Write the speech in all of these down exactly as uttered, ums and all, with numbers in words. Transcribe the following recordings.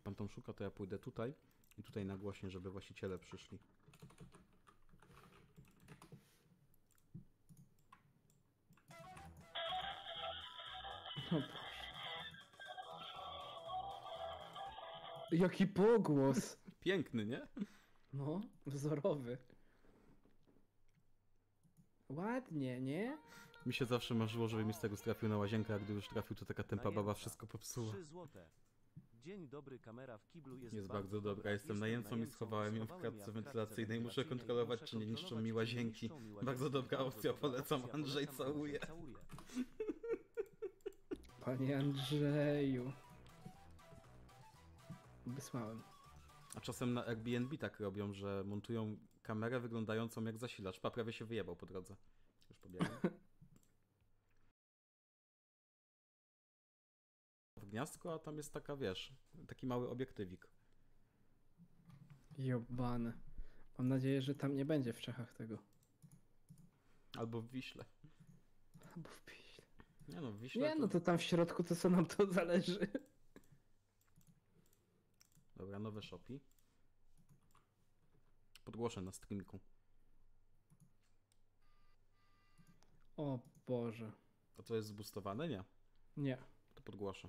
pan tam szuka, to ja pójdę tutaj i tutaj nagłośnię, żeby właściciele przyszli. O Boże. Jaki pogłos! Piękny, nie? No, wzorowy. Ładnie, nie? Mi się zawsze marzyło, żeby mi z tego trafił na łazienkę, a gdy już trafił, to taka tempa baba wszystko popsuła. trzy złote. Dzień dobry, kamera w kiblu jest, Jest bardzo dobra, jestem najemcą i schowałem ją w kratce wentylacyjnej. Muszę kontrolować, czy nie niszczą mi łazienki. Bardzo dobra opcja, polecam. Andrzej całuje. Panie Andrzeju. Wysłałem. A czasem na Airbnb tak robią, że montują kamerę wyglądającą jak zasilacz. Pa, prawie się wyjebał po drodze. Już pobiegłem. W gniazdko, a tam jest taka, wiesz, taki mały obiektywik. Jobane. Mam nadzieję, że tam nie będzie w Czechach tego. Albo w Wiśle. Albo w Piśle. Nie no, w Wiśle Nie, no to tam w środku to co nam to zależy. Dobra, nowe shopi. Podgłoszę na streamku. O Boże. A to jest zboostowane? Nie. Nie. To podgłoszę.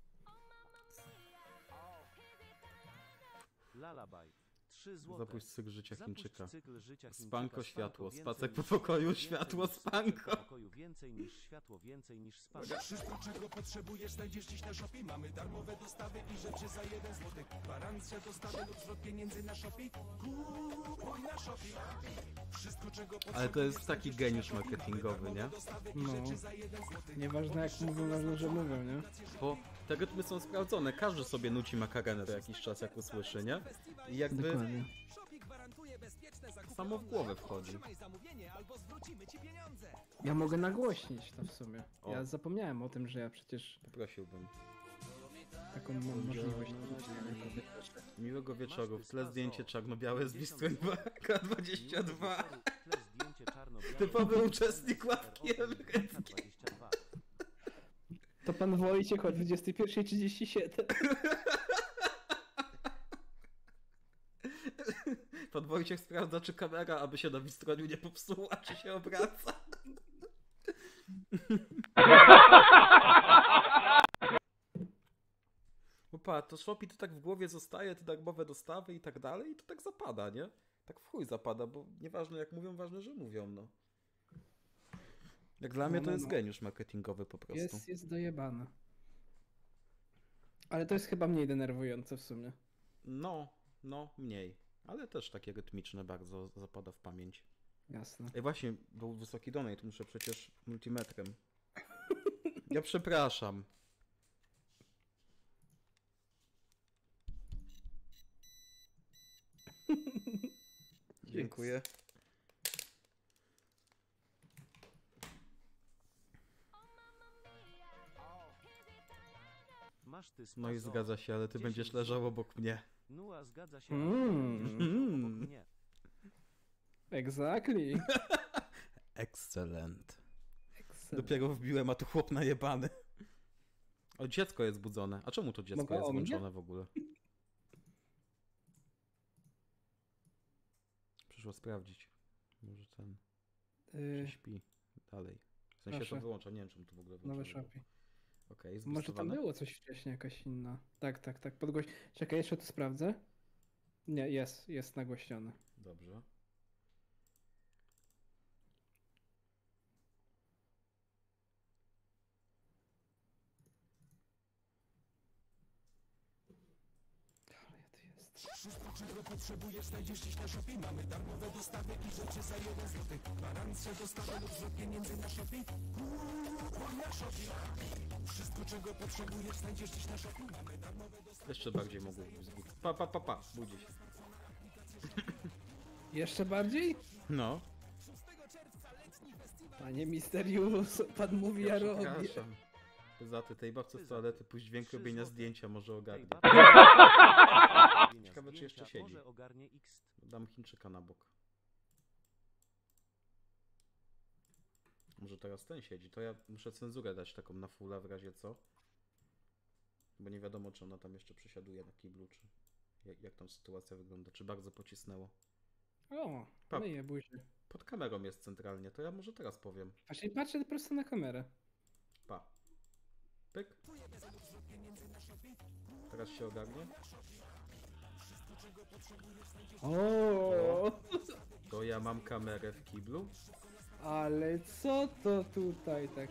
Lullaby. trzy złote. Zapuść cykl życia Zapuść Chińczyka. cykl życia Chińczyka. Spanko, światło. Więcej Spacek po niż pokoju, światło, światło, więcej niż spacer spanko. po pokoju, więcej niż światło, więcej niż spanko. Wszystko, czego potrzebujesz, znajdziesz dziś na Shopee. Mamy darmowe dostawy i rzeczy za jeden złotek. Gwarancja dostawy lub zwrot pieniędzy na Shopee. Kupuj na Shopee. Wszystko, czego Ale to jest taki geniusz marketingowy, nie? No. Nieważne jak mówią, ważne, że mówią, nie? Bo te rytmy są sprawdzone. Każdy sobie nuci makarenę co jakiś czas, jak usłyszy, nie? I jakby Dokładnie. samo w głowę wchodzi. Ja mogę nagłośnić to w sumie. O. Ja zapomniałem o tym, że ja przecież Poprosiłbym. taką mam możliwość. Miłego wieczoru. W tle zdjęcie czarno-białe z Bistren K dwadzieścia dwa. Tle zdjęcie czarno-białe. Typowy uczestnik ławki emeryckiej. dwadzieścia dwa. To pan Wojciech o dwudziestej pierwszej trzydzieści siedem. Pan Wojciech sprawdza, czy kamera, aby się na Bistroniu nie popsuła, czy się obraca. Opa, to Shopee to tak w głowie zostaje, te darmowe dostawy i tak dalej, i to tak zapada, nie? Tak w chuj zapada, bo nieważne jak mówią, ważne, że mówią, no. Jak dla mnie to no, jest no. geniusz marketingowy po prostu. Jest, jest dojebane. Ale to jest chyba mniej denerwujące w sumie. No, no, mniej. Ale też takie rytmiczne bardzo zapada w pamięć. Jasne. Ej, właśnie, był wysoki donate, muszę przecież multimetrem. Ja przepraszam. Dziękuję. Masz ty No i spazo. zgadza się, ale ty dziesięć będziesz leżał obok mnie. No a zgadza się. Mm. ale będziesz leżał obok mnie. Exactly. Excellent. Excellent. Dopiero wbiłem, a tu chłop najebany. O, dziecko jest budzone. A czemu to dziecko Mogę jest o mnie? włączone w ogóle? Przyszło sprawdzić. Może ten... Y, Czy śpi dalej. W sensie Proszę. to wyłącza, nie wiem czemu to w ogóle włącza. Nowe Shopee. Okej, jest Może tam zbustowane? było coś wcześniej, jakaś inna. Tak, tak, tak. Podgłoś... Czekaj, jeszcze to sprawdzę. Nie, jest, jest nagłośniony. Dobrze. Ale ja tu jest. Wszystko, czego potrzebujesz, znajdziesz dziś na Shopee. Mamy darmowe dostawy i rzeczy za jeden złotek. Gwarancja dostawy lub zwrot pieniędzy na Shopee. Kupuj na Shopee. Wszystko, czego potrzebujesz, znajdziesz dziś na Shopee. Mamy darmowe dostawy. Jeszcze bardziej mogło zbudzić. Pa, pa, pa, pa. Budzi się. Jeszcze bardziej? No. Panie Misterius, pan mówi, ja robię. Przepraszam. Poza ty, tej babce z toalety pójść dźwięk Trzy robienia złote. zdjęcia może Tej ogarnie. babci- Ciekawe, czy jeszcze siedzi. Może ogarnie X. Dam Chińczyka na bok. Może teraz ten siedzi, to ja muszę cenzurę dać taką na fulla w razie co. Bo nie wiadomo, czy ona tam jeszcze przesiaduje na kiblu, czy jak, jak tam sytuacja wygląda, czy bardzo pocisnęło. O, Pa. myję buzię. Pod kamerą jest centralnie, to ja może teraz powiem. Właśnie patrzę prosto na kamerę. Pa. Pyk. Teraz się ogarnie. O, To ja mam kamerę w kiblu. ale co to tutaj tak?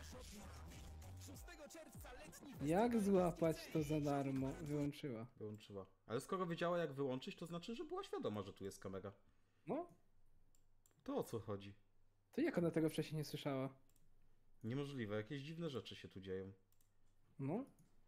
Jak złapać to za darmo? Wyłączyła. Wyłączyła. Ale skoro wiedziała jak wyłączyć, to znaczy, że była świadoma, że tu jest kamera. No, To o co chodzi? to jak ona tego wcześniej nie słyszała? Niemożliwe, jakieś dziwne rzeczy się tu dzieją. No,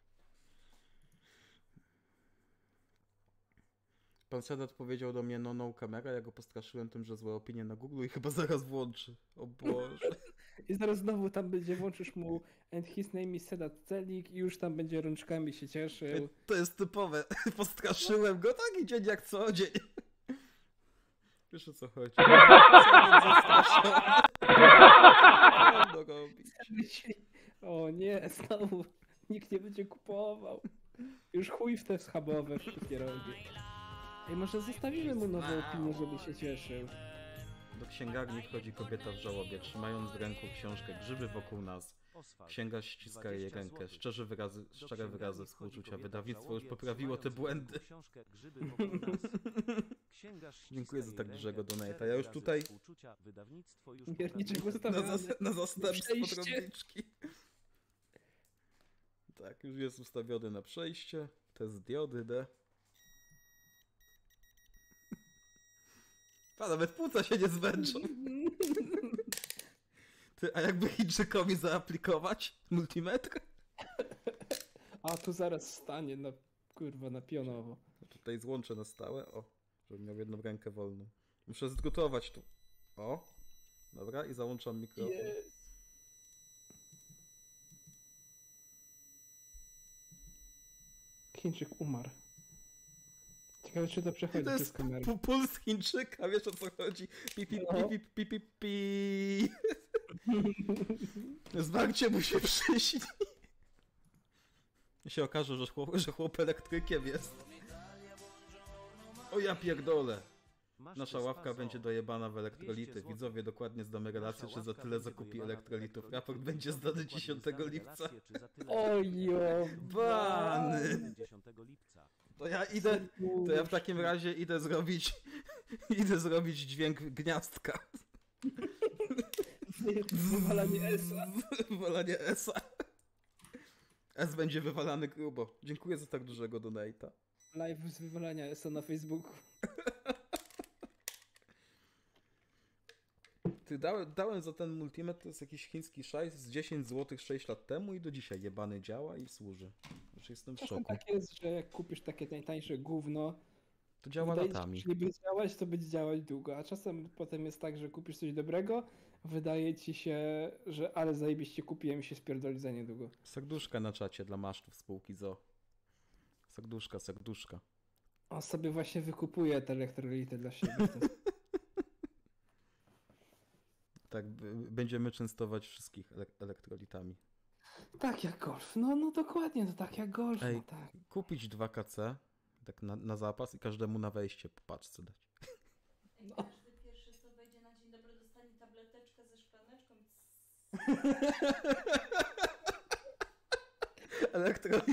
Pan Sedat powiedział do mnie, no no kamera, ja go postraszyłem tym, że złe opinie na Google i chyba zaraz włączy. O Boże. i zaraz znowu tam będzie, włączysz mu and his name is Sedat Celik i już tam będzie rączkami się cieszył. To jest typowe. Postraszyłem go taki dzień jak co dzień. Wiesz o co chodzi. Sedat zastraszony. Co on robi? O nie, znowu nikt nie będzie kupował. Już chuj w te schabowe wszystkie rogi. Ej, może zostawimy mu nowe opinie, żeby się cieszył. Do księgarni wchodzi kobieta w żałobie, trzymając w ręku książkę Grzyby wokół nas. Oswald. Księgarz ściska jej dwadzieścia rękę. złotych. Szczerze wyrazy, Do szczere księgarni wyrazy wchodzi współczucia. kobieta w Wydawnictwo już żałobie, poprawiło te trzymając w ręku błędy. książkę Grzyby wokół nas. Księgarz ściska Dziękuję za jej tak rękę. dużego donate'a. Cztery Ja już wyrazy tutaj- współczucia. Wydawnictwo już Mierniczek poprawiło te ustawiony. Na, zas na zastępstwo Przejście. drobniczki. Tak, już jest ustawiony na przejście. Test diody D. A nawet płuca się nie zmęczą. Ty, a jakby Chińczykowi zaaplikować multimetr? A tu zaraz stanie na kurwa na pionowo. Tutaj złączę na stałe. O, żebym miał jedną rękę wolną. Muszę zgotować tu. O, dobra, i załączam mikrofon. Jest. Chińczyk umarł. Ciekawe, czy to przechodzi To przez jest kamerę. pu- puls Chińczyka, wiesz o co chodzi? Pi, pi, No. pi, pi, pi, pi, pi. Zwarcie mu się przyśni. I się okaże, że chłop, że chłop elektrykiem jest. O ja pierdolę. Masz Nasza tu ławka spazo. będzie dojebana w elektrolity. dwieście złotych. Widzowie, dokładnie zdamy relację, Nasza czy za ławka tyle będzie zakupi dojebana w elektrolitów. elektrolitów. Raport będzie zdany Dokładnie dziesiątego zdamy lipca. relację, czy za tyle Ojo, Bany. dziesiątego lipca. To ja idę, to ja w takim razie idę zrobić, idę zrobić dźwięk gniazdka. Wywalanie S-a. Wywalanie S-a. S będzie wywalany grubo. Dziękuję za tak dużego donate'a. Live z wywalania S-a na Facebooku. Ty dałem, dałem za ten multimetr, to jest jakiś chiński szajs z dziesięć złotych sześć lat temu i do dzisiaj jebany działa i służy. Znaczy jestem w Czasem szoku. tak jest, że jak kupisz takie najtańsze gówno, To działa wydaje ci latami. się, że nie będzie działać, to będzie działać długo. A czasem potem jest tak, że kupisz coś dobrego, wydaje ci się, że ale zajebiście kupiłem i się spierdoli za niedługo. Serduszka na czacie dla masztów spółki Z O. Serduszka, serduszka. On sobie właśnie wykupuje te elektrolity dla siebie. Tak, b- będziemy częstować wszystkich ele- elektrolitami. Tak jak golf. No, no dokładnie, to tak jak golf. Ej. No, tak. Kupić dwa K C, tak na, na zapas i każdemu na wejście po paczce dać. I każdy pierwszy, co wejdzie na dzień dobry, dostanie tableteczkę ze szklaneczką. Elektrolity.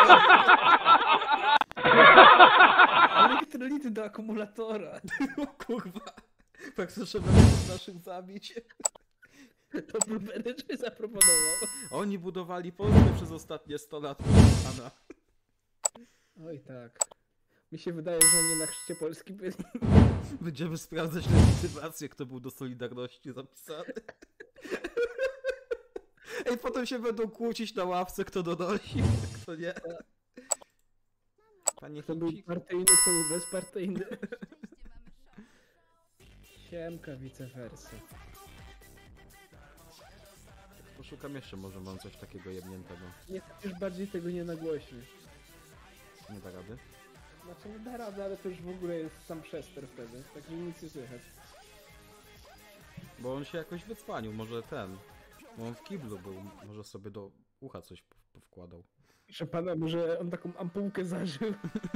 Elektrolity do akumulatora. O kurwa. Praktycznie będą naszych zabić. To Blueberry zaproponował. Oni budowali Polskę przez ostatnie sto lat. Ana. Oj tak. Mi się wydaje, że oni na chrzcie Polski byli. Będziemy sprawdzać legitymację, kto był do Solidarności zapisany. Ej, potem się będą kłócić na ławce, kto donosi, kto nie. Panie Kto był Chińczyk. partyjny, kto był bezpartyjny. Siemka, vice versa. Poszukam jeszcze, może mam coś takiego jebniętego. Nie już bardziej tego nie nagłośnisz. Nie da rady. Znaczy nie da rady, ale to już w ogóle jest sam przester wtedy, także nic nie słychać. Bo on się jakoś wycwanił, może ten. Bo on w kiblu był, może sobie do ucha coś pow- powkładał. Proszę pana, może on taką ampułkę zażył.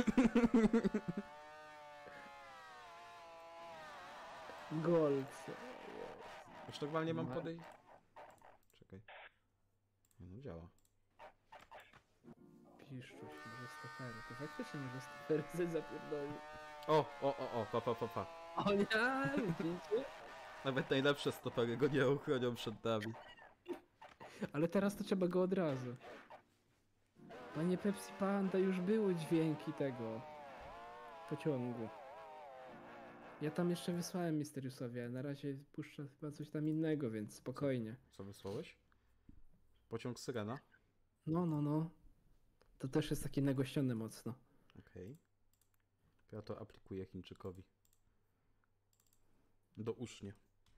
Gold. Już normalnie mam Ma- podejść. Czekaj. Nie, no działa. Piszczuś, może Stefery. To faktycznie może Stefery coś zapierdolił. O, o, o, o, pa, pa, pa, pa. O nie, widzicie? Nawet najlepsze stopery go nie uchronią przed nami. Ale teraz to trzeba go od razu. Panie Pepsi Panda, już były dźwięki tego pociągu. Ja tam jeszcze wysłałem Mysteriusowi, ale na razie puszczę chyba coś tam innego, więc spokojnie. Co wysłałeś? Pociąg Syrena? No, no, no. To też jest takie nagościone mocno. Okej. Ja to aplikuję Chińczykowi. Do usznie.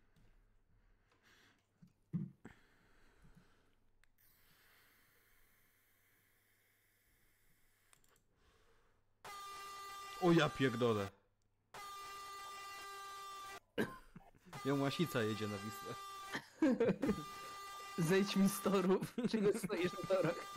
O ja pierdolę. Ją łasica jedzie na Wisłę. Zejdź mi z torów, czego stoisz na torach?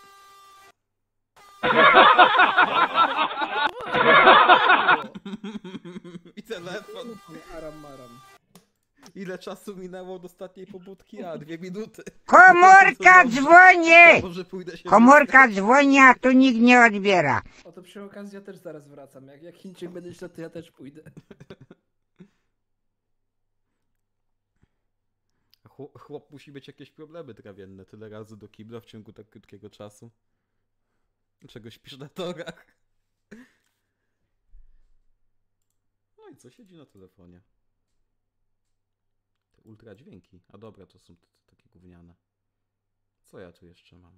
I telefon. Aram maram. Ile czasu minęło od ostatniej pobudki? A, dwie minuty. Komórka To dobrze. dzwoni! Może pójdę się Komórka dzwoni, a tu nikt nie odbiera. O to przy okazji ja też zaraz wracam. Jak, jak Chińczyk będę źle, to ja też pójdę. Chłop, chłop musi mieć jakieś problemy trawienne. Tyle razy do kibla w ciągu tak krótkiego czasu. Czego śpisz na torach? No i co? Siedzi na telefonie. Te ultra dźwięki. A dobra, to są te, te takie gówniane. Co ja tu jeszcze mam?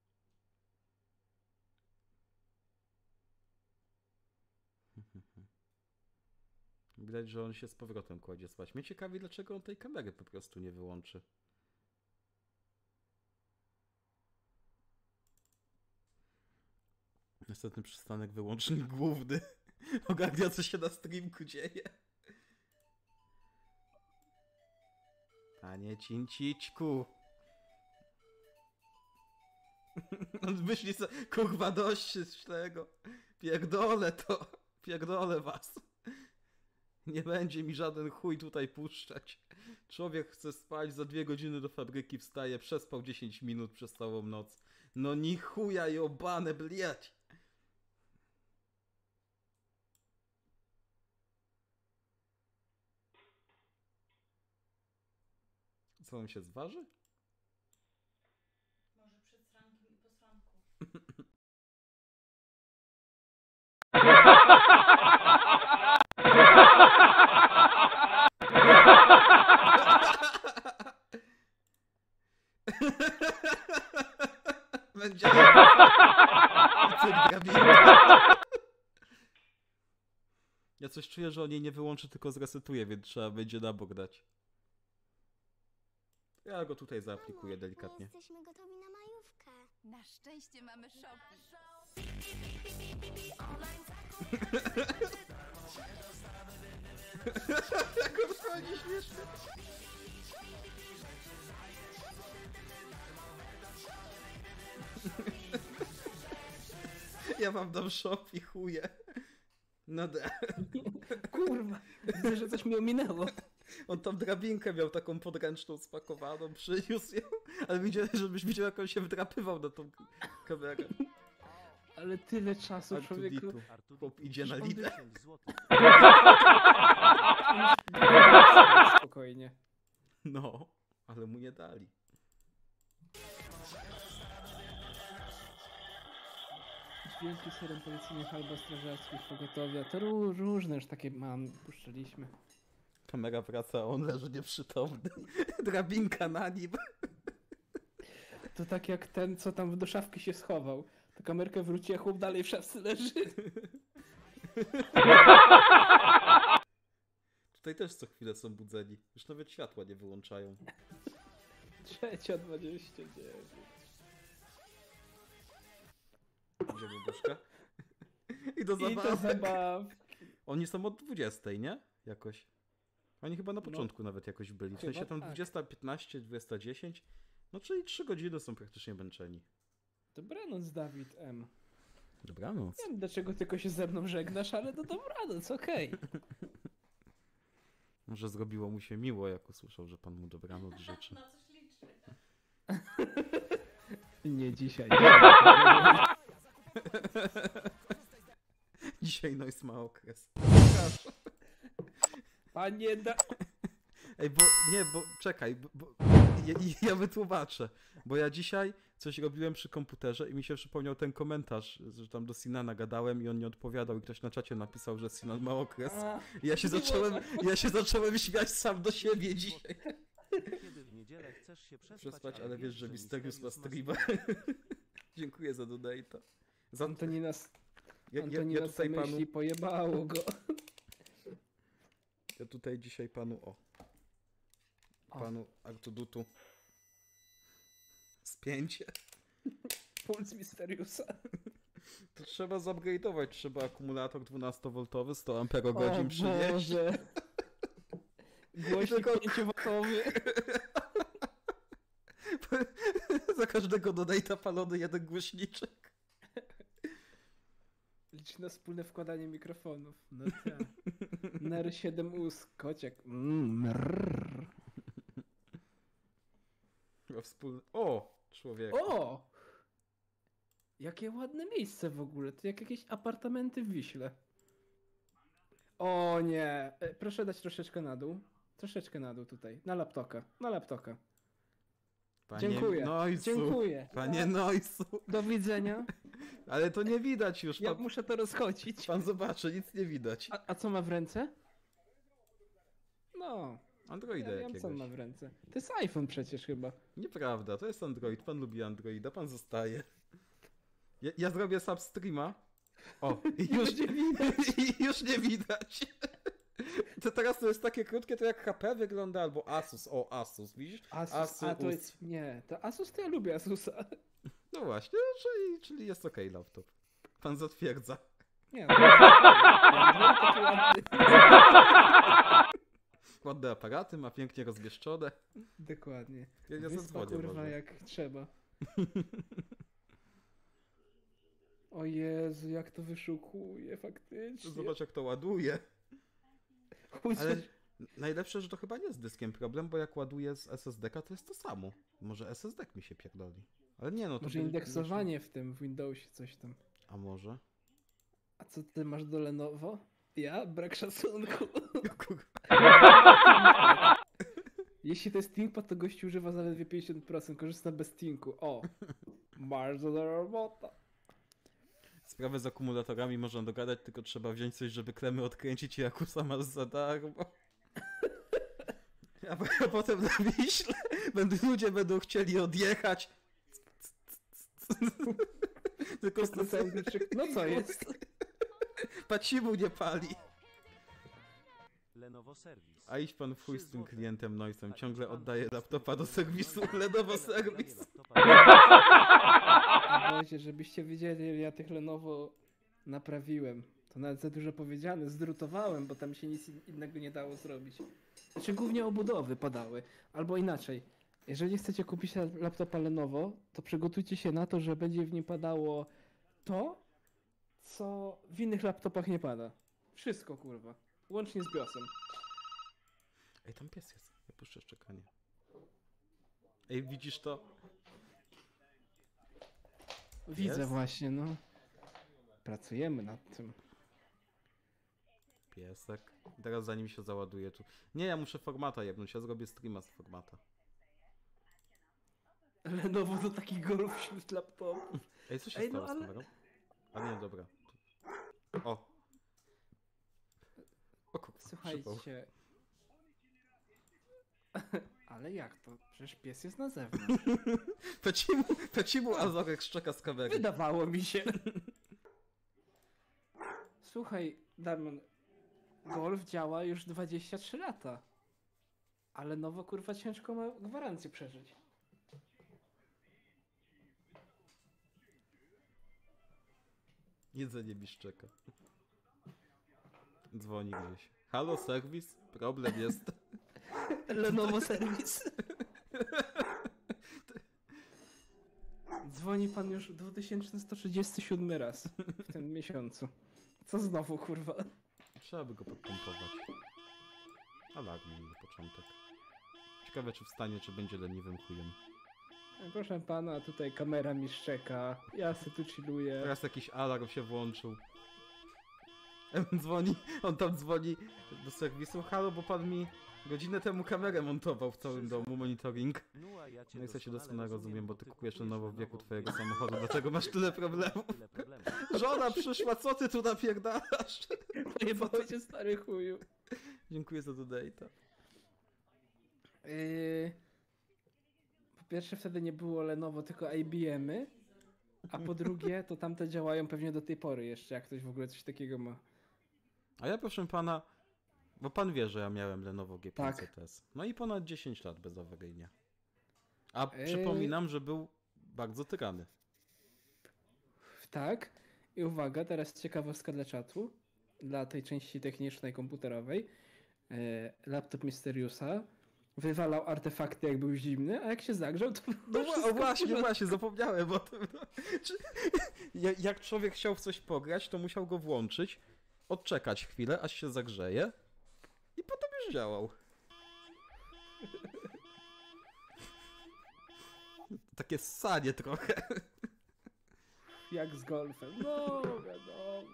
Widać, że on się z powrotem kładzie spać. Mnie ciekawi, dlaczego on tej kamery po prostu nie wyłączy. Następny przystanek wyłącznik główny. Ogarnia, co się na streamku dzieje. Panie Cincićku. On myśli sobie, kurwa dość z tego. Pierdolę to. Pierdolę was. Nie będzie mi żaden chuj tutaj puszczać. Człowiek chce spać, za dwie godziny do fabryki wstaje, przespał dziesięć minut przez całą noc. No ni chuja jobane, bliać. Co on się zważy? Może przed srankiem i po sranku. Będzie. Ja coś czuję, że on jej nie wyłączy, tylko zresetuje, więc trzeba będzie na bok dać. Ja go tutaj zaaplikuję delikatnie. Jesteśmy gotowi na majówkę. Na szczęście mamy shopping. Jak on chodzi śmiesznie. Ja wam dam shop i chuje. No da. Kurwa, widzę, że coś mi ominęło. On tam drabinkę miał taką podręczną spakowaną, przyniósł ją, ale widziałem, żebyś widział, jak on się wdrapywał na tą kamerę. Ale tyle czasu, Artu człowieku. ditu. Chłop idzie na lidę. dziesięć złotych. Spokojnie. No, ale mu nie dali. Dźwięki serem policyjnych albo strażackich pogotowia. To ró różne już takie mam, puszczaliśmy. Kamera wraca, a on leży nieprzytomny. Drabinka na nim. To tak jak ten, co tam do szafki się schował. To kamerkę wróci, a chłop dalej w szafce leży. Tutaj też co chwilę są budzeni. Już nawet światła nie wyłączają. Trzecia dwadzieścia dziewięć. Idzie do duszka. I do I to zabawek. zabaw. Oni są od dwudziestej, nie? Jakoś. Oni chyba na początku nawet jakoś byli. W sensie Chyba tam tak. dwudziesta piętnaście, dwudziesta dziesięć. No czyli trzy godziny są praktycznie męczeni. Dobranoc, Dawid M. Dobranoc. Nie wiem, dlaczego tylko się ze mną żegnasz, ale to dobranoc, okej. Może zrobiło mu się miło, jak usłyszał, że pan mu dobranoc życzy. Na coś liczy. Nie dzisiaj. Dzisiaj Noise ma okres. Panie da... Ej, bo nie, bo czekaj, bo, bo ja, ja wytłumaczę, bo ja dzisiaj coś robiłem przy komputerze i mi się przypomniał ten komentarz, że tam do Sinana gadałem i on nie odpowiadał i ktoś na czacie napisał, że Sinan ma okres. A, I ja się zacząłem, ja się zacząłem śmiać sam do siebie dzisiaj. Kiedy w niedzielę chcesz się przespać, Przespać, ale wiesz, że Misterius ma streama. Dziękuję za donate'a. Za... Antonina, Ja, ja, Antonina ja tutaj panu, myśli, pojebało go. ja tutaj dzisiaj panu, o, O. panu Artudutu spięcie. Puls Misteriusa. To trzeba zupgrade'ować, trzeba akumulator dwunastowoltowy, sto amperogodzin O przynieść. Boże. Głośnik Tylko- pięciowatowy. Za każdego donate'a palony jeden głośniczek. Licz na wspólne wkładanie mikrofonów. No tak. N R siedem U S, kociak. Mm, mrrr. Chyba wspólny... O! Człowiek. O! Jakie ładne miejsce w ogóle. To jak jakieś apartamenty w Wiśle. O nie. E, Proszę dać troszeczkę na dół. Troszeczkę na dół tutaj. Na laptoka. Na laptoka. Panie Dziękuję. Noisu. Dziękuję. Panie Noisu. Do widzenia. Ale to nie widać już. Ja Pan, muszę to rozchodzić. pan zobaczy, nic nie widać. A, a co ma w ręce? No. Androida Ja wiem, co jakiegoś. on ma w ręce. To jest iPhone przecież chyba. Nieprawda, to jest Android. Pan lubi Androida, pan zostaje. Ja, ja zrobię substreama. O, i już, Będzie widać. i już nie widać. To teraz to jest takie krótkie, to jak H P wygląda, albo Asus. O, Asus, widzisz? Asus, Asus. a to jest... Nie, to Asus to ja lubię Asusa. No właśnie, czyli, czyli jest okej laptop. Pan zatwierdza. Nie, no, Android taki ładny. Ładne aparaty, ma pięknie rozmieszczone. Dokładnie. Ja, ja Wyspa, zadzwonię kurwa, może. jak trzeba. O Jezu, jak to wyszukuje faktycznie. Zobacz jak to ładuje. Chuj, Ale coś- najlepsze, że to chyba nie z dyskiem problem, bo jak ładuję z S S D ka, to jest to samo. Może S S D mi się pierdoli. Ale nie no, to... Może by- indeksowanie w tym, w Windowsie coś tam. A może? A co ty masz do Lenovo? Ja? Brak szacunku. Jeśli to jest ThinkPad, to gościu używa zaledwie pięćdziesiąt procent, korzysta bez Thinku. O! Bardzo dobra robota. Sprawę z akumulatorami można dogadać, tylko trzeba wziąć coś, żeby klemy odkręcić i Akusa masz za darmo. A, po- a potem na Wiśle będą, ludzie będą chcieli odjechać. Tylko z Na całym kluczyk- No co jest? Pacimu nie pali. Lenovo Service. A idź pan w chuj z tym Trzy klientem Noisem. A Ciągle idź pan oddaje w chuj z laptopa tym do serwisu Lenovo Service. Boże, żebyście wiedzieli, ile ja tych Lenovo naprawiłem. To nawet za dużo powiedziane, zdrutowałem, bo tam się nic in- innego nie dało zrobić. Znaczy głównie obudowy padały. Albo inaczej, jeżeli chcecie kupić la- laptopa Lenovo, to przygotujcie się na to, że będzie w nim padało to, co w innych laptopach nie pada. Wszystko, kurwa. Łącznie z biosem. Ej, tam pies jest. Ja puszczę szczekanie. Ej, widzisz to? Widzę Jest? właśnie, no. Pracujemy nad tym. Piesek. Teraz zanim się załaduje tu. Nie, ja muszę formata jebnąć. Ja zrobię streama z formata. Lenovo to taki golf wśród laptopów. Ej, co się Ej, stało no z ale- kamerą? A nie, dobra. O. O kurwa, przypał. Słuchajcie. Ale jak to? Przecież pies jest na zewnątrz. Pecimu, Pecimu Azorek szczeka z kamery. Wydawało mi się. Słuchaj, Damian. Golf działa już dwadzieścia trzy lata. Ale nowo kurwa ciężko ma gwarancję przeżyć. Jedzenie mi szczeka. Dzwoni gdzieś. Halo, serwis? Problem jest. Lenovo Service. Dzwoni pan już dwa tysiące sto trzydziesty siódmy raz w tym miesiącu. Co znowu, kurwa? Trzeba by go podpompować. A lag mi na początek. Ciekawe czy wstanie, czy będzie leniwym chujem. Proszę pana, tutaj kamera mi szczeka. Ja se tu chilluję. Teraz jakiś alarm się włączył. On dzwoni, on tam dzwoni do serwisu. Halo, bo pan mi godzinę temu kamerę montował w całym domu, monitoring. Nua, ja cię No i ja cię doskonale doskonale rozumiem, bo ty kupujesz na nowo w wieku kupujesz twojego na samochodu, dlatego masz tyle problemów. Tyle problemów. Żona przyszła, co ty tu napierdalasz? Pojebało cię, stary chuju. Dziękuję za donate'a. Yy... Po pierwsze wtedy nie było Lenovo, tylko I B M-y. A po drugie to tamte działają pewnie do tej pory jeszcze, jak ktoś w ogóle coś takiego ma. A ja proszę pana, bo pan wie, że ja miałem Lenovo G pięćset S. Tak. No i ponad dziesięć lat bezawaryjnie. A Eee. przypominam, że był bardzo tyrany. Tak. I uwaga, teraz ciekawostka dla czatu. Dla tej części technicznej, komputerowej. Yy, laptop Mysteriusa wywalał artefakty, jak był zimny, a jak się zagrzał, to No wszystko o, właśnie, w porządku. właśnie, zapomniałem o tym. No. Czy, ja- jak człowiek chciał w coś pograć, to musiał go włączyć, odczekać chwilę, aż się zagrzeje i potem już działał. Takie ssanie trochę. Jak z golfem. No, wiadomo.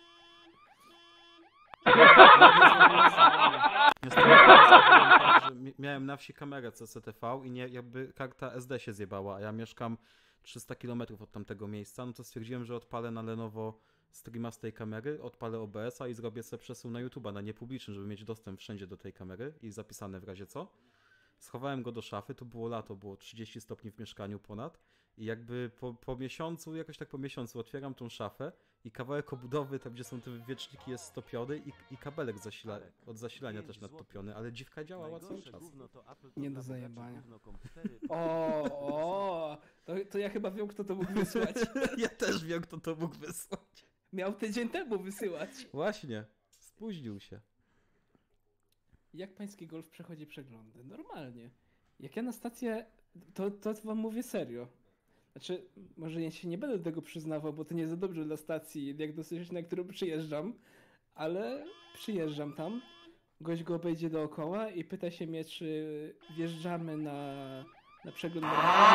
Niestety, tak, że mi- miałem na wsi kamerę C C T V i nie, jakby karta S D się zjebała, a ja mieszkam trzysta kilometrów od tamtego miejsca, no to stwierdziłem, że odpalę na Lenovo streama z tej kamery, odpalę O B S a i zrobię sobie przesył na YouTube'a, na niepubliczny, żeby mieć dostęp wszędzie do tej kamery i zapisane w razie co. Schowałem go do szafy, to było lato, było trzydzieści stopni w mieszkaniu ponad i jakby po, po miesiącu, jakoś tak po miesiącu otwieram tą szafę i kawałek obudowy, tam gdzie są te wieczniki, jest stopiony i, i kabelek zasila, od zasilania też nadtopiony, ale dziwka działała cały Najgorsze czas. gówno to Apple Nie do to zajebania. gówno komputery. O, o, to, to ja chyba wiem, kto to mógł wysłać. Ja też wiem, kto to mógł wysłać. Miał tydzień temu wysyłać. Właśnie, spóźnił się. Jak pański golf przechodzi przeglądy? Normalnie. Jak ja na stację, to, to wam mówię serio. Znaczy, może ja się nie będę do tego przyznawał, bo to nie za dobrze dla stacji diagnostycznej, na którą przyjeżdżam, ale przyjeżdżam tam, gość go obejdzie dookoła i pyta się mnie, czy wjeżdżamy na, na przegląd.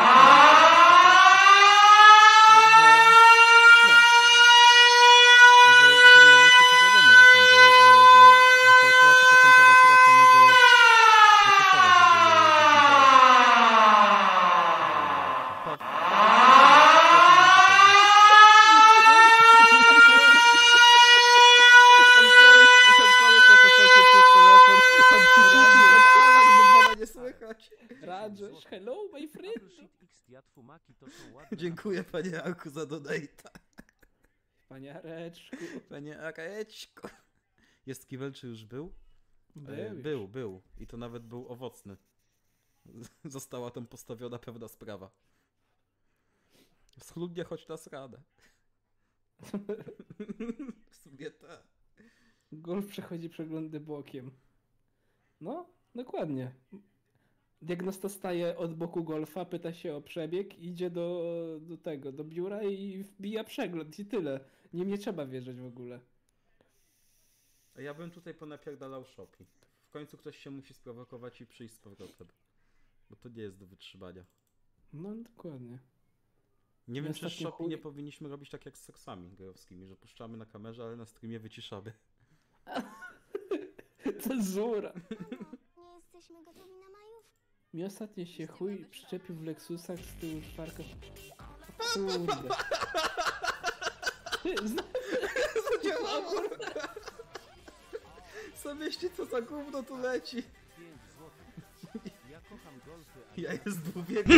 Radżesz, hello my friend. Apple Sheet X Jatwumaki to są ładne. Dziękuję panie Arku za donate'a. Panie Areczku. Panie Areczku. Jest kiwel, czy już był? Był, E, już. był, był. I to nawet był owocny. Z- Została tam postawiona pewna sprawa. Schludnie choć nas radę. W sumie tak. Golf przechodzi przeglądy bokiem. No, dokładnie. Diagnosta staje od boku golfa, pyta się o przebieg, idzie do, do tego, do biura i wbija przegląd i tyle. Nim nie trzeba wjeżdżać w ogóle. A ja bym tutaj ponapierdalał Shopee. W końcu ktoś się musi sprowokować i przyjść z powrotem. Bo to nie jest do wytrzymania. No, dokładnie. Nie wiem, czy z ostatnio Shopee chuj- nie powinniśmy robić tak jak z seksami gejowskimi, że puszczamy na kamerze, ale na streamie wyciszamy. Cenzura. Nie jesteśmy gotowi na majówkę. Mi ostatnio się chuj przyczepił w Lexusach z tyłu szparka. Kurde. Ty, zna- Zadziałało! Zamieście co za gówno tu leci. pięć złotych. Ja kocham golfy, a Ja jest dwuwieku.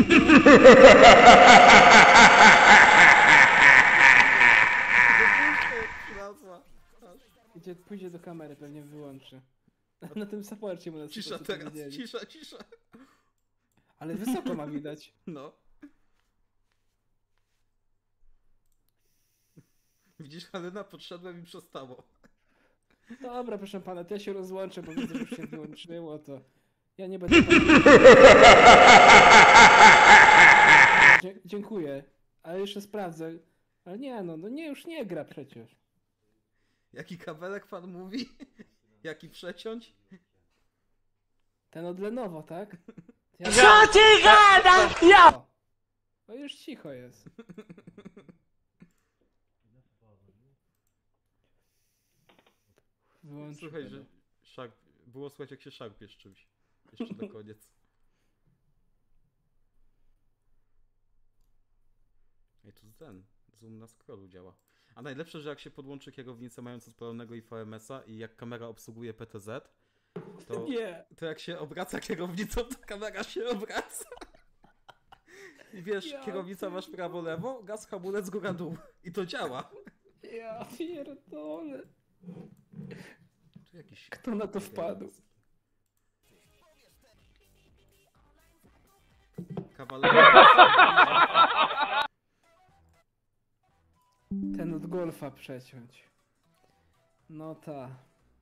Idzie, pójdzie do kamery, pewnie wyłączy. Na tym saporcie mu nas Cisza po prostu teraz, powiedzieli. cisza, cisza. Ale wysoko ma widać. No. Widzisz, Halena, podszedłem i przestało. Dobra, proszę pana, to ja się rozłączę, bo widzę, że już się wyłączyło, to ja nie będę... Dzie- dziękuję, ale jeszcze sprawdzę. Ale nie, no, no nie, już nie gra przecież. Jaki kabelek pan mówi? Jaki przeciąć? Ten od Lenovo, tak? Ja... Co ty gadasz? Ja! O, no już cicho jest. Wyłącz Słuchaj, tego. że szarp... było słychać jak się szarpiesz czymś. Jeszcze na koniec. Ej, tu ten zoom na scrollu działa. A najlepsze, że jak się podłączy kierownicę mając odpalonego I V M S a i jak kamera obsługuje P T Z, to, Nie. to jak się obraca kierownicą, to kamera się obraca. I wiesz, Ja kierownica masz prawo-lewo, gaz, hamulec, góra-dół. I to działa. Ja pierdolę. Tu jakiś... Kto na to wpadł? Kawaler... Ten od golfa przeciąć. No ta.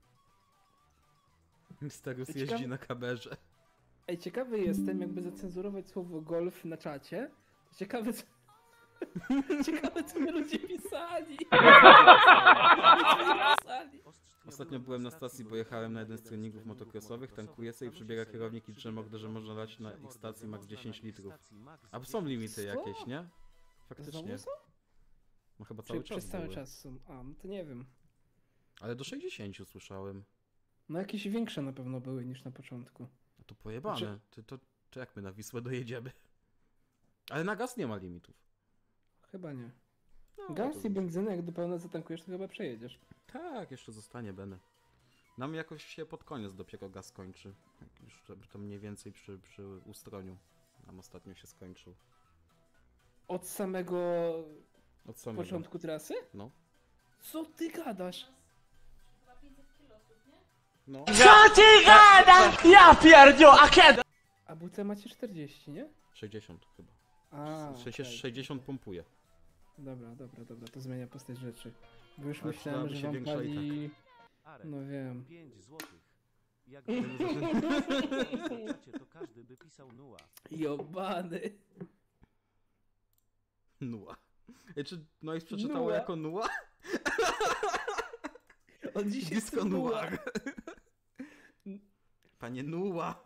Mysterius Ciekawe- jeździ na kamerze. Ej, ciekawy jestem, jakby zacenzurować słowo golf na czacie. To ciekawe co... ciekawe co by ludzie pisali. Nic by nie pisali. Ostatnio byłem na stacji, bo jechałem na jeden z treningów motocrossowych, tankuję sobie i przybiega kierownik i drze mordę, że można lać na ich stacji max dziesięć litrów. A są limity Co? jakieś, nie? Faktycznie. Znowu są? No chyba Czy cały przez czas cały były. czas są? A, no to nie wiem. Ale do sześćdziesięciu słyszałem. No jakieś większe na pewno były niż na początku. A to pojebane. Znaczy- Ty, to, to jak my na Wisłę dojedziemy? Ale na gaz nie ma limitów. Chyba nie. No, Gaz to- i benzynę jak do pełna zatankujesz, to chyba przejedziesz. Tak, jeszcze zostanie Benny. Nam jakoś się pod koniec dopiero gaz kończy. Jak już to, to mniej więcej przy, przy ustroniu. Nam ostatnio się skończył. Od samego Od samego. początku trasy? No. Co ty gadasz? Chyba pięćset kilosów, nie? No. Co ty gadasz? Ja pierdziu, a kiedy? A buce macie czterdzieści, nie? sześćdziesiąt chyba. A, W sensie okej. sześćdziesiąt pompuje. Dobra, dobra, dobra, to zmienia postać rzeczy. Bo już Ale myślałem, przydałaby że się wam większa i pali... Arek, No wiem. pięć złotych. Jak to każdy by pisał nuła. Jobany. Nuła. Ej, czy Noise przeczytało Nuła. jako Nuła? On dzisiaj Disco chce nuła. Noir. Panie Nuła.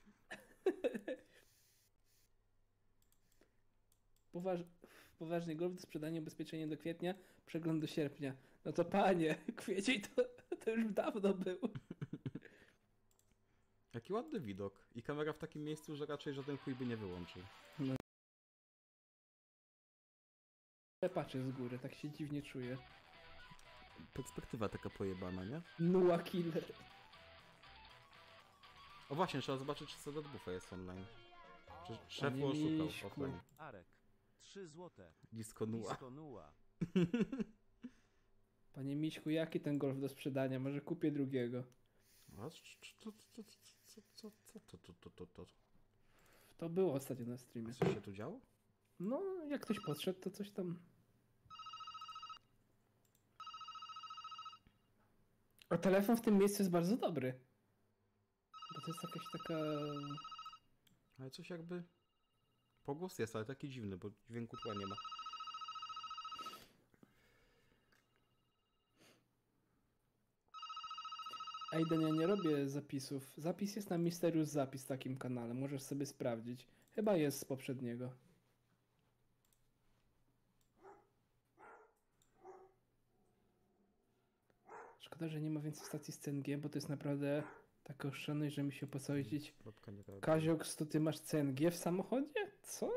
Poważ... Poważny golf do sprzedania, ubezpieczenie do kwietnia, przegląd do sierpnia. No to panie, kwiecień to, to już dawno był. Jaki ładny widok. I kamera w takim miejscu, że raczej żaden chuj by nie wyłączył. Patrzę z góry, tak się dziwnie czuję. Perspektywa taka pojebana, nie? Nuła killer. O właśnie, trzeba zobaczyć, czy Sedat Buffa jest online. Czy szef Panie oszukał Miśku. offline. Arek, trzy złote. Disco Nuła. Disco nuła. Panie Miśku, jaki ten golf do sprzedania? Może kupię drugiego. A co co- co- co- co- co- co- to- to- to- to- To było ostatnio na streamie. Co się tu działo? No, jak ktoś podszedł, to coś tam... A telefon w tym miejscu jest bardzo dobry. Bo to jest jakaś taka... Ale coś jakby... Pogłos jest, ale taki dziwny, bo dźwięku tła nie ma. Ejden, ja nie robię zapisów. Zapis jest na Mysterious Zapis w takim kanale. Możesz sobie sprawdzić. Chyba jest z poprzedniego. Szkoda, że nie ma więcej stacji z C N G, bo to jest naprawdę taka oszczędność, że mi się opłaca jeździć. Kropka nie reaguje. Kazioks, to ty masz C N G w samochodzie? Co?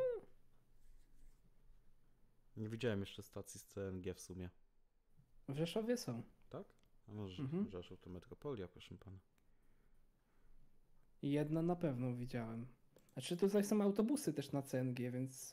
Nie widziałem jeszcze stacji z C N G w sumie. W Rzeszowie są. Tak? A może Mhm. Rzeszów to metropolia, proszę pana. I jedna na pewno widziałem. Znaczy tutaj są autobusy też na C N G, więc...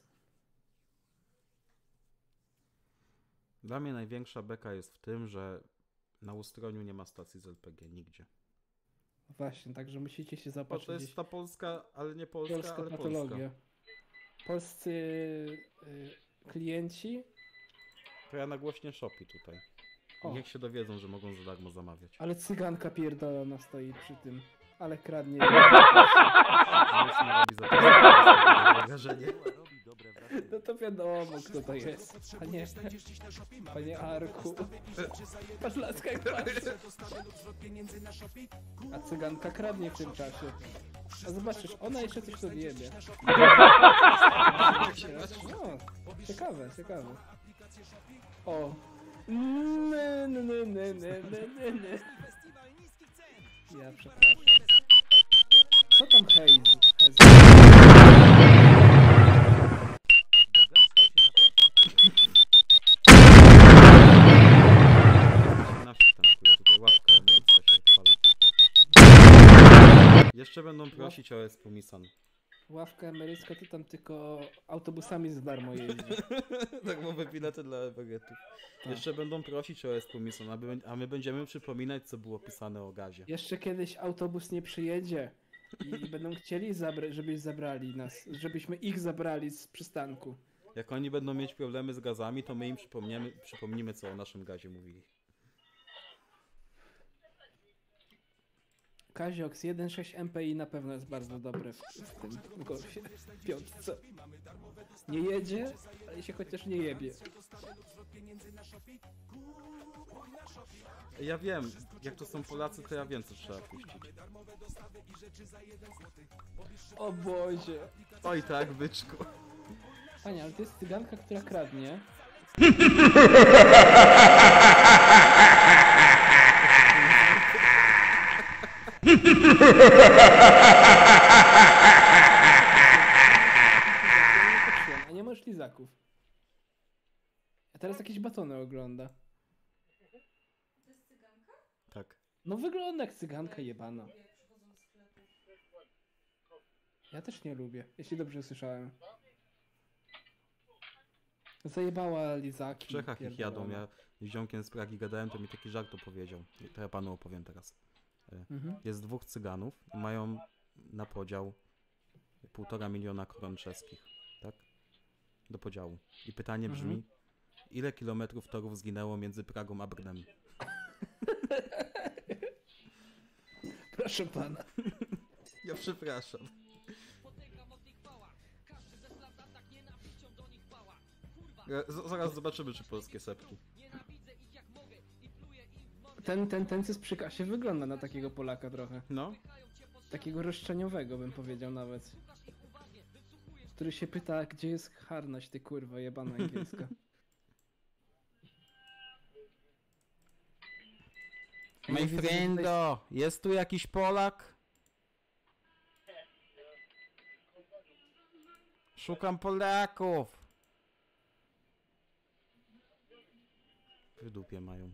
Dla mnie największa beka jest w tym, że na Ustroniu nie ma stacji z L P G nigdzie. Właśnie, także musicie się Bo zapatrzeć to jest gdzieś. ta polska, ale nie polska, Polska ale patologia. polska. Polscy y, klienci. To ja nagłośnię Shopee tutaj. O, Niech się dowiedzą, że mogą za darmo zamawiać. ale cyganka pierdolona stoi przy tym. Ale kradnie. Nic nie robi za to, wrażenie. Nuła robi dobre wrażenie. No to wiadomo, kto to jest. Panie, panie Arku. Patrz laska jak patrzy. A cyganka kradnie w tym czasie. A zobaczysz, ona jeszcze coś tu jebie. No, ciekawe, ciekawe. O. Ne, ne, ne, ne, ne, ne, ne. Ja przepraszam. Co tam hejz? Nafci tankuje, tutaj ławka emerycka się odpala. Jeszcze będą prosić o Espumisan. Ławka emerycka to tam tylko autobusami za darmo jeździ. Darmowe bilety dla emerytów. Jeszcze będą prosić o Espumisan, a my- a my będziemy przypominać, co było pisane o gazie. Jeszcze kiedyś autobus nie przyjedzie i będą chcieli, zabra- żebyś zabrali nas, żebyśmy ich zabrali z przystanku. Jak oni będą mieć problemy z gazami, to my im przypomniemy, przypomnimy, co o naszym gazie mówili. Kaziox jeden przecinek sześć M P I na pewno jest bardzo dobre w, w tym golfie. Piątce. Nie jedzie, ale się chociaż nie jebie. Ja wiem, jak to są Polacy, to ja wiem, co trzeba puścić. O Boże. Oj tak, byczku. Panie, ale to jest cyganka, która kradnie. A nie masz lizaków. A teraz jakieś batony ogląda. To jest cyganka? Tak. No wygląda jak cyganka jebana. Lubię, jak przychodzą do sklepu. Ja też nie lubię, jeśli dobrze słyszałem. Zajebała lizaki. W Czechach ich jadą. pierdolone. Ja z ziomkiem z Pragi gadałem, to mi taki żart opowiedział. I to ja panu opowiem teraz. Mhm. Jest dwóch cyganów i mają na podział półtora miliona koron czeskich, tak? Do podziału. I pytanie brzmi, Mhm. ile kilometrów torów zginęło między Pragą a Brnem? Proszę pana. Ja przepraszam. Ja- z- Zaraz zobaczymy, czy polskie sepki. Ten, ten, ten z przy kasie wygląda na takiego Polaka trochę. No, Takiego roszczeniowego bym powiedział nawet. Który się pyta, gdzie jest harnaś, ty kurwa jebana angielska. my Ja widzę, że friendo, jest tu jakiś Polak? Szukam Polaków. W dupie mają.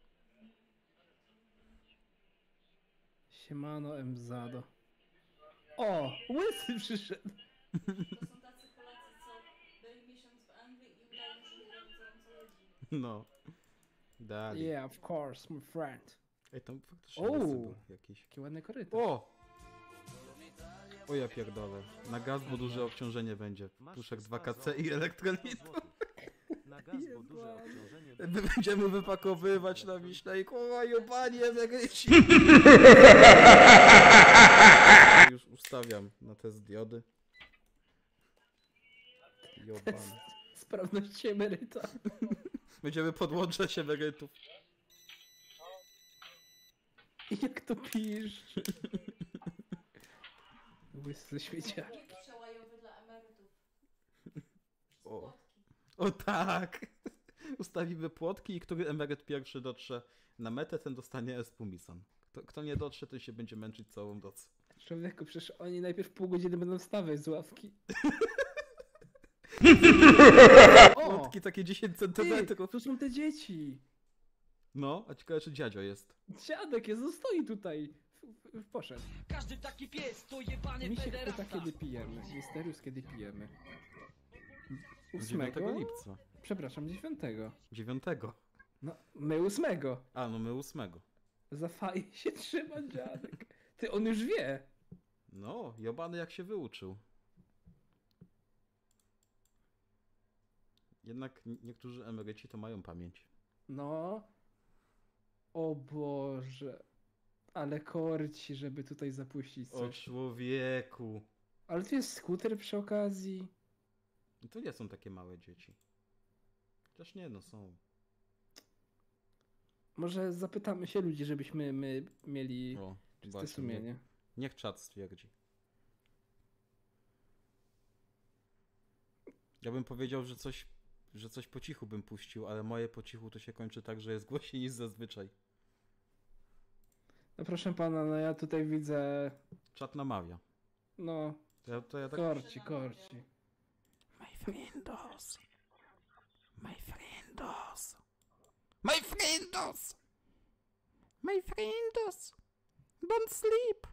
Siemano Mzado. O! Łysy przyszedł! To są tacy Polacy, co byli miesiąc w Anglii i udają, że nie wiedzą, o co chodzi. No. Dalej. Yeah, of course, my friend. Ej, tam faktycznie O! łysy był jakiś. Jakie ładne koryto. O! O ja pierdolę. Na gaz, bo duże obciążenie będzie. Puszek dwa K C i elektrolitu. Na gaz, bo duże obciążenie. My będziemy wypakowywać na Wiśle i kurwa jebani emeryci. Już ustawiam na test diody. Jobany. Sprawność emeryta. Będziemy podłączać emerytów. Jak to pisz? Łysy ze świeciarki. Bieg przełajowy dla emerytów. O. Płotki. O tak! Ustawimy płotki i który emeryt pierwszy dotrze na metę, ten dostanie Espumisan. Kto, kto nie dotrze, ten się będzie męczyć całą noc. Człowieku, przecież oni najpierw pół godziny będą wstawać z ławki. O! Płotki takie dziesięć Ty, centymetrów. to są te dzieci. No, a ciekawe czy dziadzio jest. Dziadek jest, no stoi tutaj. W- w- Poszedł. Każdy taki pies to jebany Mi się pederasta. pyta, kiedy pijemy. Misterius, kiedy pijemy. dziewiątego Ósmego? lipca. Przepraszam, dziewiątego. dziewiątego. No, my ósmego. A, no my ósmego. Za fajnie się trzyma dziadek. Ty, on już wie. No, jobany jak się wyuczył. Jednak n- niektórzy emeryci to mają pamięć. No. O Boże. Ale korci, żeby tutaj zapuścić O coś. człowieku. Ale tu jest skuter przy okazji. I to nie są takie małe dzieci. Chociaż nie, no są. Może zapytamy się ludzi, żebyśmy my mieli O, czyste właśnie, sumienie. niech, niech czat stwierdzi. Ja bym powiedział, że coś, że coś po cichu bym puścił, ale moje po cichu to się kończy tak, że jest głośniej niż zazwyczaj. No proszę pana, no ja tutaj widzę, Czat namawia. no, To ja, to ja tak... korci, korci. My friendos. My friendos. My friendos. My friendos. Don't sleep.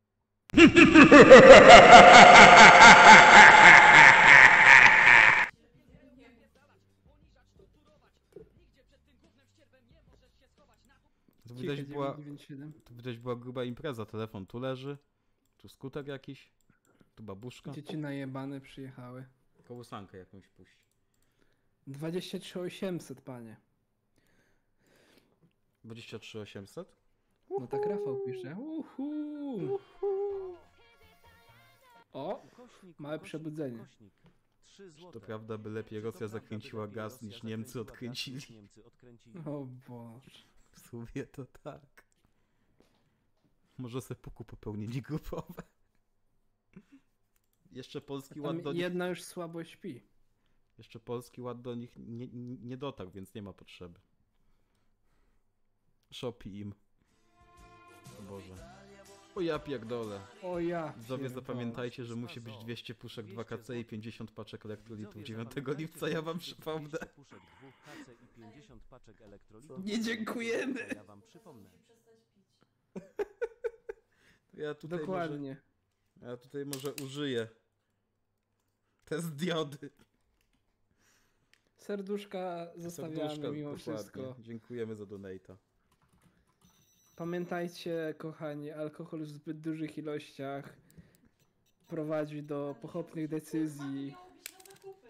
To widać Cicho, była, dziewięć dziewięć siedem. to widać była gruba impreza. Telefon tu leży. Tu skuter jakiś. Tu babuszka. Dzieci najebane przyjechały. Kołysankę jakąś puść. dwadzieścia trzy osiemset, panie. dwadzieścia trzy osiemset? No tak Rafał pisze. Uhu. O, Ukośnik, małe ukośnik, przebudzenie. ukośnik. Trzy złote. To prawda, by lepiej Czy to Rosja prawda, by zakręciła lepiej gaz Rosja niż Niemcy zakręciła gaz, odkręcili. niż Niemcy odkręcili? O Boże. W sumie to tak. Może sepuku popełnili grupowe. Jeszcze polski ład Tam do nich, jedna już słabo śpi. jeszcze polski ład do nich nie, nie, nie dotarł, więc nie ma potrzeby. Szopi im. O Boże. O ja pierdolę. O ja. Widzowie, pierdolę. zapamiętajcie, że musi być dwieście puszek dwa K C i pięćdziesiąt paczek elektrolitów dziewiątego lipca, ja wam przypomnę. dwieście puszek dwóch K C i pięćdziesiąt paczek elektrolitów. Nie dziękujemy. Ja wam przypomnę. Ja tutaj Dokładnie. Może, ja tutaj może użyję. Test diody. Serduszka zostawiamy Serduszka, mimo dokładnie. wszystko. Dziękujemy za donate'a. Pamiętajcie, kochani, alkohol w zbyt dużych ilościach prowadzi do pochopnych decyzji. Miało być na zakupy.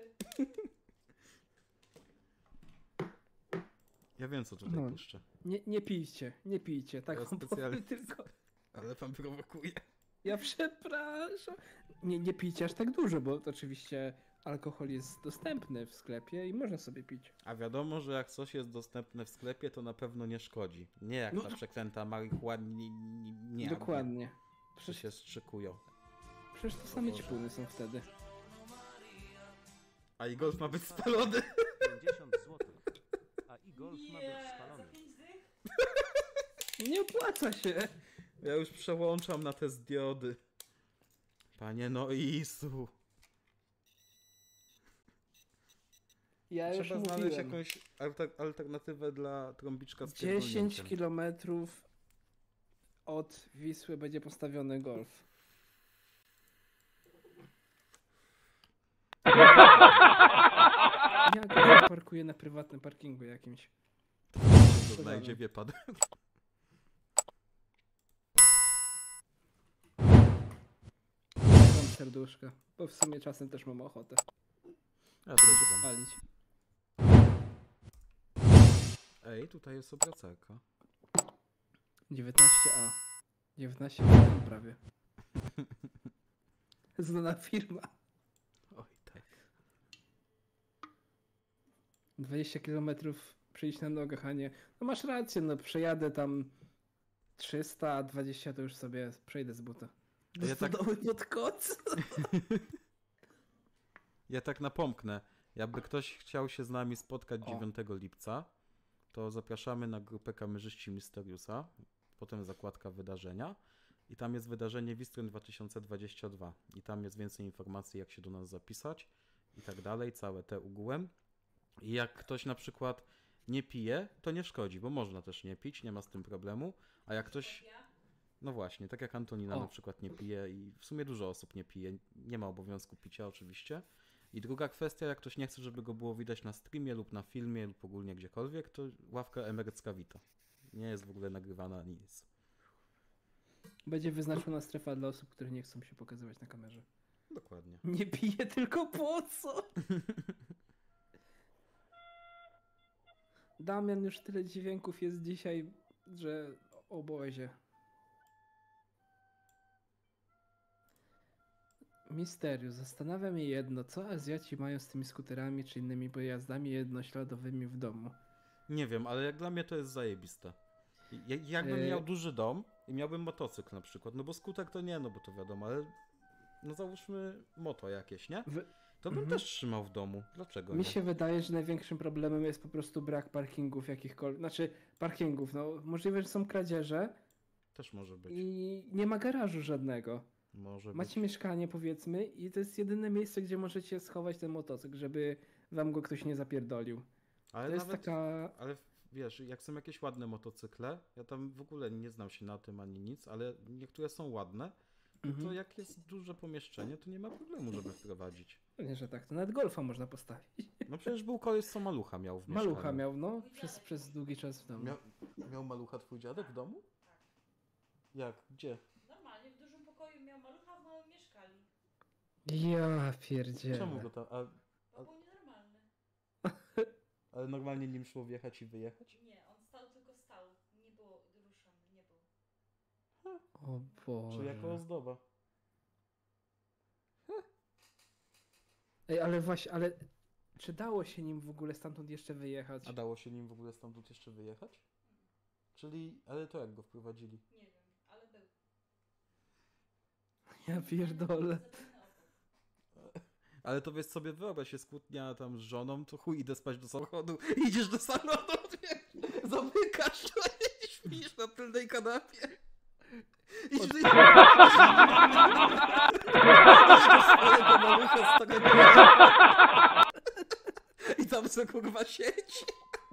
Ja wiem, co tutaj No. puszczę. Nie, nie pijcie, nie pijcie, tak Ja wam specjalnie- powiem tylko. Ale pan prowokuje. Ja przepraszam. Nie, nie pijcie aż tak dużo, bo to oczywiście alkohol jest dostępny w sklepie i można sobie pić. A wiadomo, że jak coś jest dostępne w sklepie, to na pewno nie szkodzi. Nie jak No. ta przeklęta marihuana. Nie, nie, nie, Dokładnie. Że Przecież, się strzykują. przecież to same ćpuny są wtedy. A i golf ma być spalony. pięćdziesiąt złotych. A i golf ma być Yeah, za spalony. pięć dych? Nie opłaca się. Ja już przełączam na te diody. Panie Noisu. Ja już Trzeba znaleźć mówiłem. jakąś alter alternatywę dla trąbiczka z dziesięć pierdolnięciem. kilometrów od Wisły będzie postawiony golf. Ja go parkuję na prywatnym parkingu jakimś. To znajdzie, wie pan. Mam serduszka, bo w sumie czasem też mam ochotę, Ja żeby też go mam. spalić. Ej, tutaj jest obracarka. dziewiętnaście A. dziewiętnaście A prawie. Znana firma. Oj, tak. dwadzieścia kilometrów przyjść na nogach, a nie... No masz rację, no przejadę tam trzysta, a dwadzieścia to już sobie przejdę z buta. A ja tak- Stodoły pod koc. Ja tak napomknę. Jakby ktoś chciał się z nami spotkać O. dziewiątego lipca, to zapraszamy na grupę Kamerzyści Mysteriusa, potem zakładka wydarzenia i tam jest wydarzenie Wistryn dwa tysiące dwadzieścia dwa i tam jest więcej informacji, jak się do nas zapisać i tak dalej, całe te ogółem. I jak ktoś na przykład nie pije, to nie szkodzi, bo można też nie pić, nie ma z tym problemu, a jak ktoś... No właśnie, tak jak Antonina O. na przykład nie pije i w sumie dużo osób nie pije, nie ma obowiązku picia oczywiście. I druga kwestia, jak ktoś nie chce, żeby go było widać na streamie lub na filmie lub ogólnie gdziekolwiek, to ławka emerycka Vita. Nie jest w ogóle nagrywana ani nic. Będzie wyznaczona strefa dla osób, które nie chcą się pokazywać na kamerze. Dokładnie. Nie piję, tylko po co? Damian, już tyle dźwięków jest dzisiaj, że o Bozie. Misterius, zastanawia mnie jedno, co Azjaci mają z tymi skuterami czy innymi pojazdami jednośladowymi w domu? Nie wiem, ale jak dla mnie to jest zajebiste. Ja, jakbym Yy. miał duży dom i miałbym motocykl na przykład, no bo skuter to nie, no bo to wiadomo, ale no załóżmy moto jakieś, nie? Wy- To bym Mhm. też trzymał w domu. Dlaczego Mi nie? się wydaje, że największym problemem jest po prostu brak parkingów jakichkolwiek, znaczy parkingów, no możliwe, że są kradzieże Też może być. i nie ma garażu żadnego. Może Macie być. mieszkanie powiedzmy i to jest jedyne miejsce, gdzie możecie schować ten motocykl, żeby wam go ktoś nie zapierdolił. Ale To jest nawet, taka... ale wiesz, jak są jakieś ładne motocykle, ja tam w ogóle nie znam się na tym ani nic, ale niektóre są ładne, no to Mhm. jak jest duże pomieszczenie, to nie ma problemu, żeby wprowadzić. Nie, że tak, to nawet golfa można postawić. No przecież był koleś, co malucha miał w mieszkaniu. Malucha miał, no, przez, przez długi czas w domu. Miał, miał malucha twój dziadek w domu? Jak? Gdzie? Normalnie w dużym pokoju miał malucha, w małym mieszkali. Ja pierdzielę. Czemu go tam? A, Bo był nienormalny. ale normalnie nim szło wjechać i wyjechać? Nie, on stał tylko stał. Nie było ruszany, nie był. O Boże. Czy jako ozdoba? Ej, ale właśnie, ale czy dało się nim w ogóle stamtąd jeszcze wyjechać? A dało się nim w ogóle stamtąd jeszcze wyjechać? Czyli, ale to jak go wprowadzili? Nie wiem, ale był. Ja pierdolę. Zapewne opór. Ale to wiesz sobie, wyobraź się skłótnia tam z żoną, to chuj, idę spać do samochodu, idziesz do salonu, wiesz, zamykasz to i śpisz na tylnej kanapie. Idź do swojego malucha starego i tam se kurwa siedzi.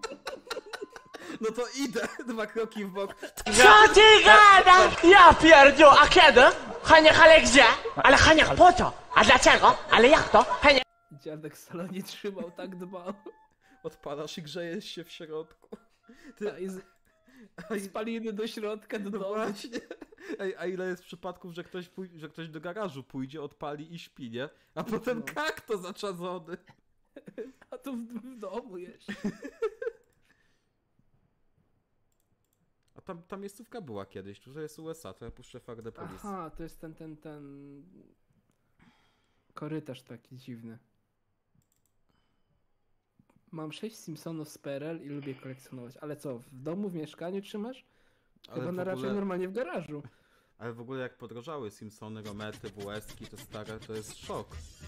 No to idę, dwa kroki w bok. Co ty gadasz? Ja pierdziu, a kiedy? Heniek, ale gdzie? Ale Heniek, po co? A dlaczego? Ale jak to? Heniek. Dziadek w salonie trzymał, tak dbał. Odpalasz i grzejesz się w środku. Ty, A i z, a i- spaliny do środka, do No domu. właśnie. Ej, a ile jest przypadków, że ktoś, pój- że ktoś do garażu pójdzie, odpali i śpi, nie? A potem No. jak to zaczadzony? A tu w, w domu jeszcze. A tam, ta miejscówka była kiedyś, tu to jest U S A, to ja puszczę Fuck the Police. Aha, to jest ten, ten, ten... korytarz taki dziwny. Mam sześć Simpsonów z P R L i lubię kolekcjonować. Ale co, w domu, w mieszkaniu trzymasz? Ale Chyba w na raczej ogóle- normalnie w garażu. Ale w ogóle jak podrożały Simpsony, Romety, W S-ki, te stare, to jest szok.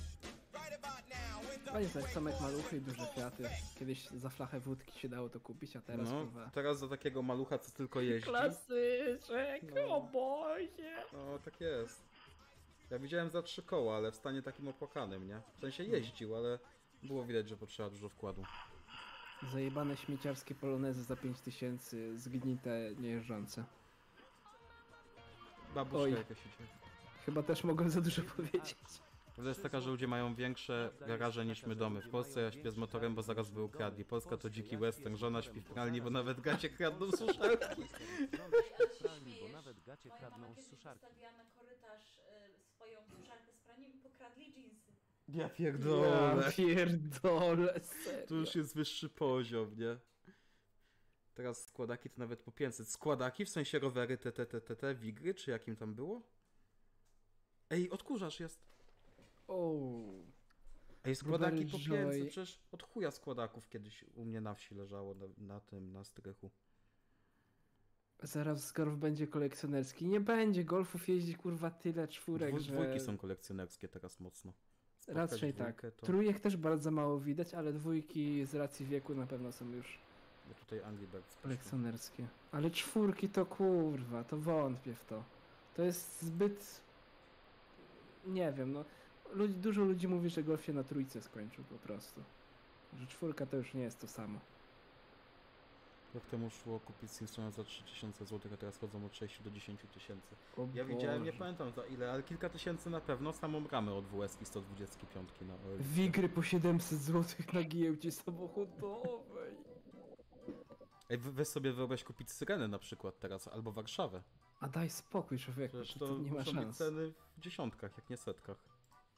Pamiętaj, Tomek Maluchy i duże kwiaty. Kiedyś za flachę wódki się dało to kupić, a teraz No, kurwa... teraz za takiego malucha, co tylko jeździ. Klasyczek, No. o Boże! No, tak jest. Ja widziałem za trzy koła, ale w stanie takim opłakanym, nie? W sensie jeździł, ale było widać, że potrzeba dużo wkładu. Zajebane śmieciarskie polonezy za pięć tysięcy, zgnite, niejeżdżące. Babuszka Oj. jakaś idzie. Chyba też mogłem za dużo powiedzieć. Prawda jest taka, że ludzie mają większe garaże niż my domy. W Polsce ja śpię z motorem, bo zaraz by ukradli. Polska to dziki western, żona śpi w pralni, bo nawet gacie kradną suszarki. Ale się Pralni, bo śmiejesz. nawet gacie Moja kradną mama z kiedyś suszarki. wstawiła na korytarz y, swoją suszarkę z praniem i pokradli dżinsy. Ja Ja pierdolę. pierdolę, serio. To już jest wyższy poziom, nie? Teraz składaki to nawet po pięćset. Składaki w sensie rowery te, te, te, te, te, wigry, czy jakim tam było? Ej, odkurzacz jest. O, Ej, składaki Rowery po Joy. pięćset, przecież od chuja składaków kiedyś u mnie na wsi leżało na, na tym, na strychu. zaraz golf będzie kolekcjonerski. Nie będzie, golfów jeździ kurwa tyle czwórek, Dwój, że... Dwójki są kolekcjonerskie teraz mocno. Spotkać Raczej tak. dwójkę, to... Trójek też bardzo mało widać, ale dwójki z racji wieku na pewno są już Bo tutaj Angry Birds poszło. kolekcjonerskie. Ale czwórki to kurwa, to wątpię w to. To jest zbyt... Nie wiem, no... Ludzi, dużo ludzi mówi, że golf się na trójce skończył po prostu. Że czwórka to już nie jest to samo. Rok temu szło kupić Simpsona za trzy tysiące złotych, a teraz chodzą od sześciu do dziesięciu tysięcy. O Ja widziałem, nie Boże. pamiętam za ile, ale kilka tysięcy na pewno, samą ramę od W S ki sto dwadzieścia pięć na O L X. Wigry po siedemset złotych na giełdzie samochodowej. Ej, we- weź sobie wyobraź kupić Syrenę na przykład teraz, albo Warszawę. A daj spokój, człowieku, Przecież to, to to nie ma muszą być szans. ceny w dziesiątkach, jak nie setkach.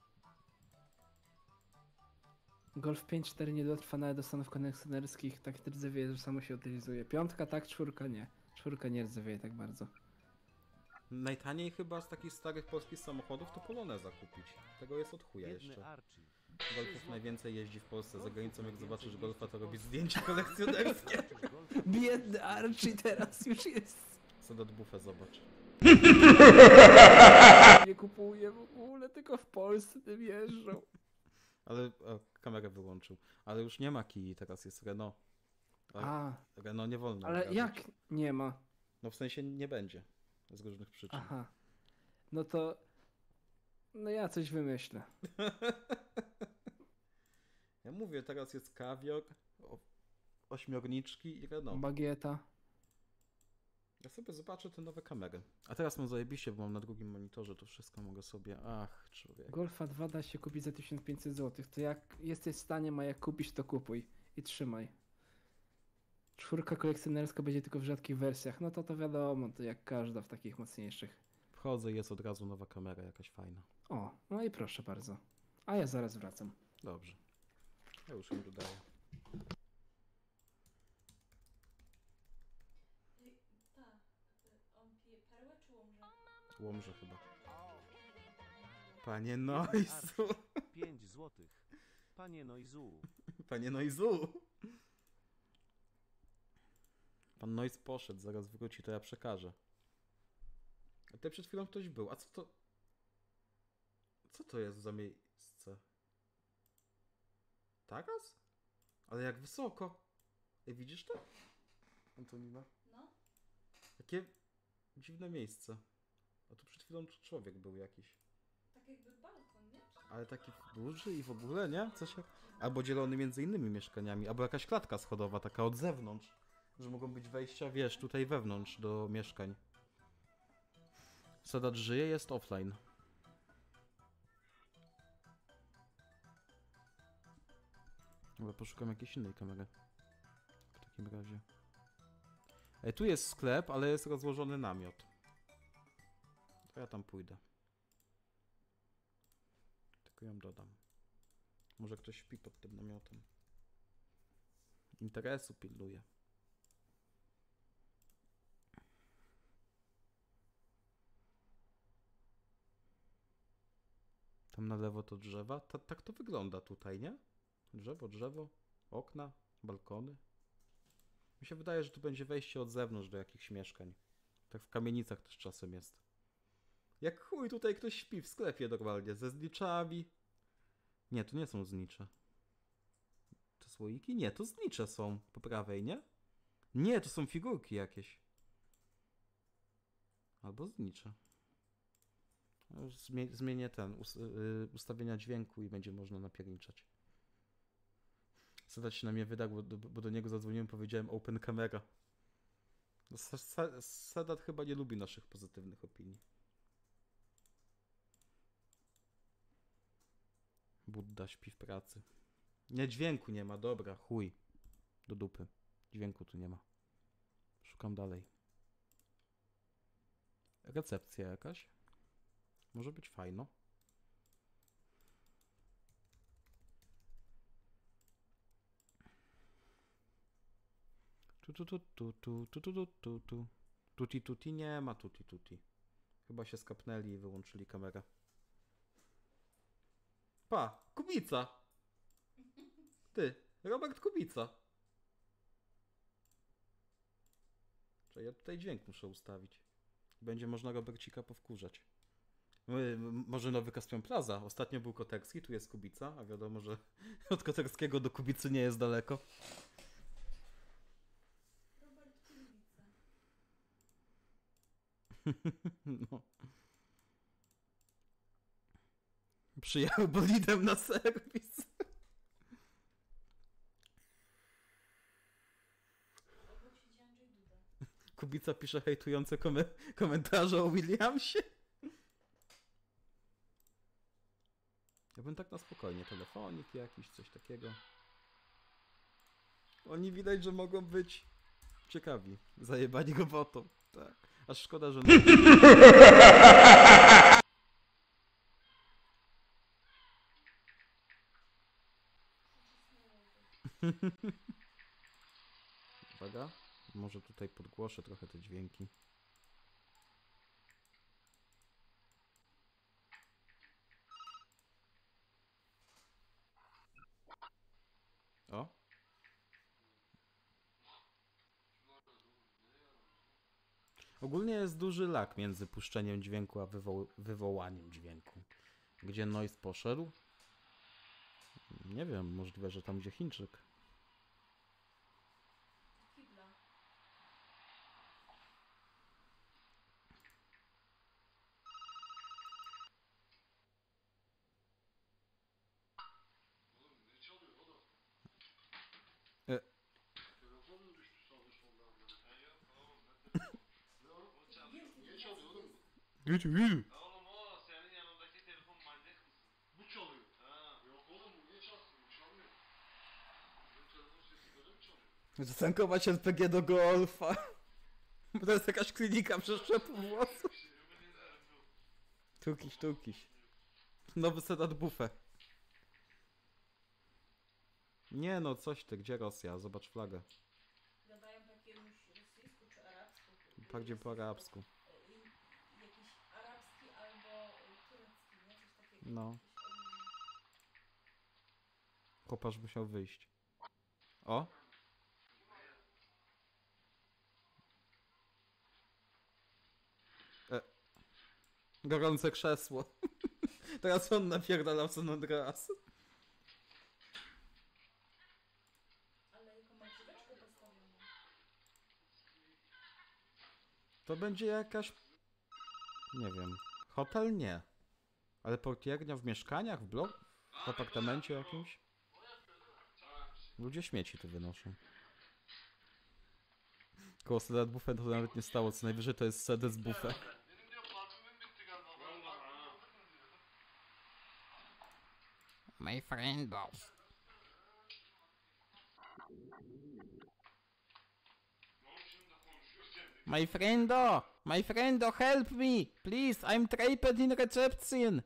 Golf pięć cztery nie dotrwa nawet do stanów kolekcjonerskich, tak rdzewieje, że samo się utylizuje. Piątka tak, czwórka nie. Czwórka nie rdzewieje tak bardzo. Najtaniej chyba z takich starych polskich samochodów to Poloneza kupić. Tego jest od chuja Biedny jeszcze. Archie. Golfów najwięcej jeździ w Polsce. Za granicą jak zobaczysz Golfa, to robisz zdjęcia kolekcjonerskie. Biedny Archie teraz już jest. Sedat bufę zobacz. Nie kupuje w ogóle, tylko w Polsce tym jeżdżą. Ale o, kamerę wyłączył. Ale już nie ma kij, teraz jest Renault. A, Renault nie wolno. ale obrażać. jak nie ma? No w sensie nie będzie. Z różnych przyczyn. Aha. No to... No ja coś wymyślę. Ja mówię, teraz jest kawior, o, ośmiorniczki i Renault. Bagieta. Ja sobie zobaczę te nowe kamery. A teraz mam zajebiście, bo mam na drugim monitorze to wszystko mogę sobie... Ach, człowiek. Golfa dwa da się kupić za tysiąc pięćset złotych. To jak jesteś w stanie, ma jak kupić, to kupuj. I trzymaj. Czwórka kolekcjonerska będzie tylko w rzadkich wersjach. No to to wiadomo, to jak każda w takich mocniejszych. Wchodzę i jest od razu nowa kamera jakaś fajna. O, no i proszę bardzo. A ja zaraz wracam. Dobrze. Ja już ją dodaję. Ej, ta, y, on pije perłę czy łomżę? Łomże chyba. Panie Noizu! pięć złotych. Panie Noizu. Panie Noizu! Pan Noiz poszedł, zaraz wróci, to ja przekażę. A tutaj przed chwilą ktoś był. A co to... Co to jest za miejsce? Taras? Ale jak wysoko. Ej, widzisz to? Antonina? No. Jakie dziwne miejsce. A tu przed chwilą człowiek był jakiś. Tak jakby balkon, nie? Ale taki duży i w ogóle, nie? Coś jak... Albo dzielony między innymi mieszkaniami, albo jakaś klatka schodowa, taka od zewnątrz. Że mogą być wejścia, wiesz, tutaj wewnątrz do mieszkań. Sedat żyje, jest offline. Dobra, poszukam jakiejś innej kamery. W takim razie. Ej, tu jest sklep, ale jest rozłożony namiot. To ja tam pójdę. Tylko ją dodam. Może ktoś śpi pod tym namiotem. Interesu pilnuje. Tam na lewo to drzewa. Ta, tak to wygląda tutaj, nie? Drzewo, drzewo, okna, balkony. Mi się wydaje, że tu będzie wejście od zewnątrz do jakichś mieszkań. Tak w kamienicach też czasem jest. Jak chuj tutaj ktoś śpi w sklepie normalnie, ze zniczami. Nie, to nie są znicze. To słoiki? Nie, to znicze są po prawej, nie? Nie, to są figurki jakieś. Albo znicze. Zmie zmienię ten, us yy, ustawienia dźwięku i będzie można napierniczać. Sedat się na mnie wydał, bo do, bo do niego zadzwoniłem, powiedziałem open camera. No, Sedat chyba nie lubi naszych pozytywnych opinii. Budda śpi w pracy. Nie, dźwięku nie ma, dobra, chuj. Do dupy. Dźwięku tu nie ma. Szukam dalej. Recepcja jakaś? Może być fajno. Tu tu tu tu tu tu tu tu tu tu tuti tuti nie ma tuti tuti. Chyba się skapnęli i wyłączyli kamerę. Pa, Kubica! Ty, Robert Kubica. Czyli ja tutaj dźwięk muszę ustawić. Będzie można Robercika powkurzać. Może nowy Caspian Plaza. Ostatnio był Koterski, tu jest Kubica, a wiadomo, że od Koterskiego do Kubicy nie jest daleko. Robert Kubica. No. Przyjechał bolidem na serwis. Obok siedzi Andrzej Duda. Kubica pisze hejtujące kom komentarze o Williamsie. Ja bym tak na spokojnie, telefonik jakiś, coś takiego. Oni widać, że mogą być ciekawi. Zajebani go wotą. Tak. Aż szkoda, że... Uwaga. Może tutaj podgłoszę trochę te dźwięki. O. Ogólnie jest duży lag między puszczeniem dźwięku a wywo wywołaniem dźwięku. Gdzie noise poszedł? Nie wiem, możliwe, że tam gdzie Chińczyk. Kibla. E. Gıcı gıcı. Oğlum o senin yanındaki telefon manyak mısın? Bu çalıyor. Ha. Yok oğlum bu niye çalsın? Bu çalmıyor. Benim telefon sesi böyle mi çalıyor? Zatankować L P G do golfa. Bo to jest jakaś klinika przeszczepu włosów. Tukiś, tukiś. Nowy sedat bufę. Nie no, coś ty, gdzie Rosja? Zobacz flagę. Gadają po jakiemuś rosyjsku czy arabsku. Bardziej po arabsku. I- Jakiś arabski albo y, turecki, nie? Coś takiego. No. Jakieś odmiany. Koparz musiał wyjść. O! E. Gorące krzesło. Teraz on napierdalał San Andreas. Ale jako marżyweczkę postawioną. To będzie jakaś... Nie wiem. Hotel nie. Ale portiernia w mieszkaniach, w blok? W apartamencie jakimś? Ludzie śmieci tu wynoszą. Koło sedat bufet to nawet nie stało, co najwyżej to jest sedes bufet. Benim diyor parfümüm bitti galiba. My friendo. My friendo! My friendo, help me! Please, I'm trapped in reception!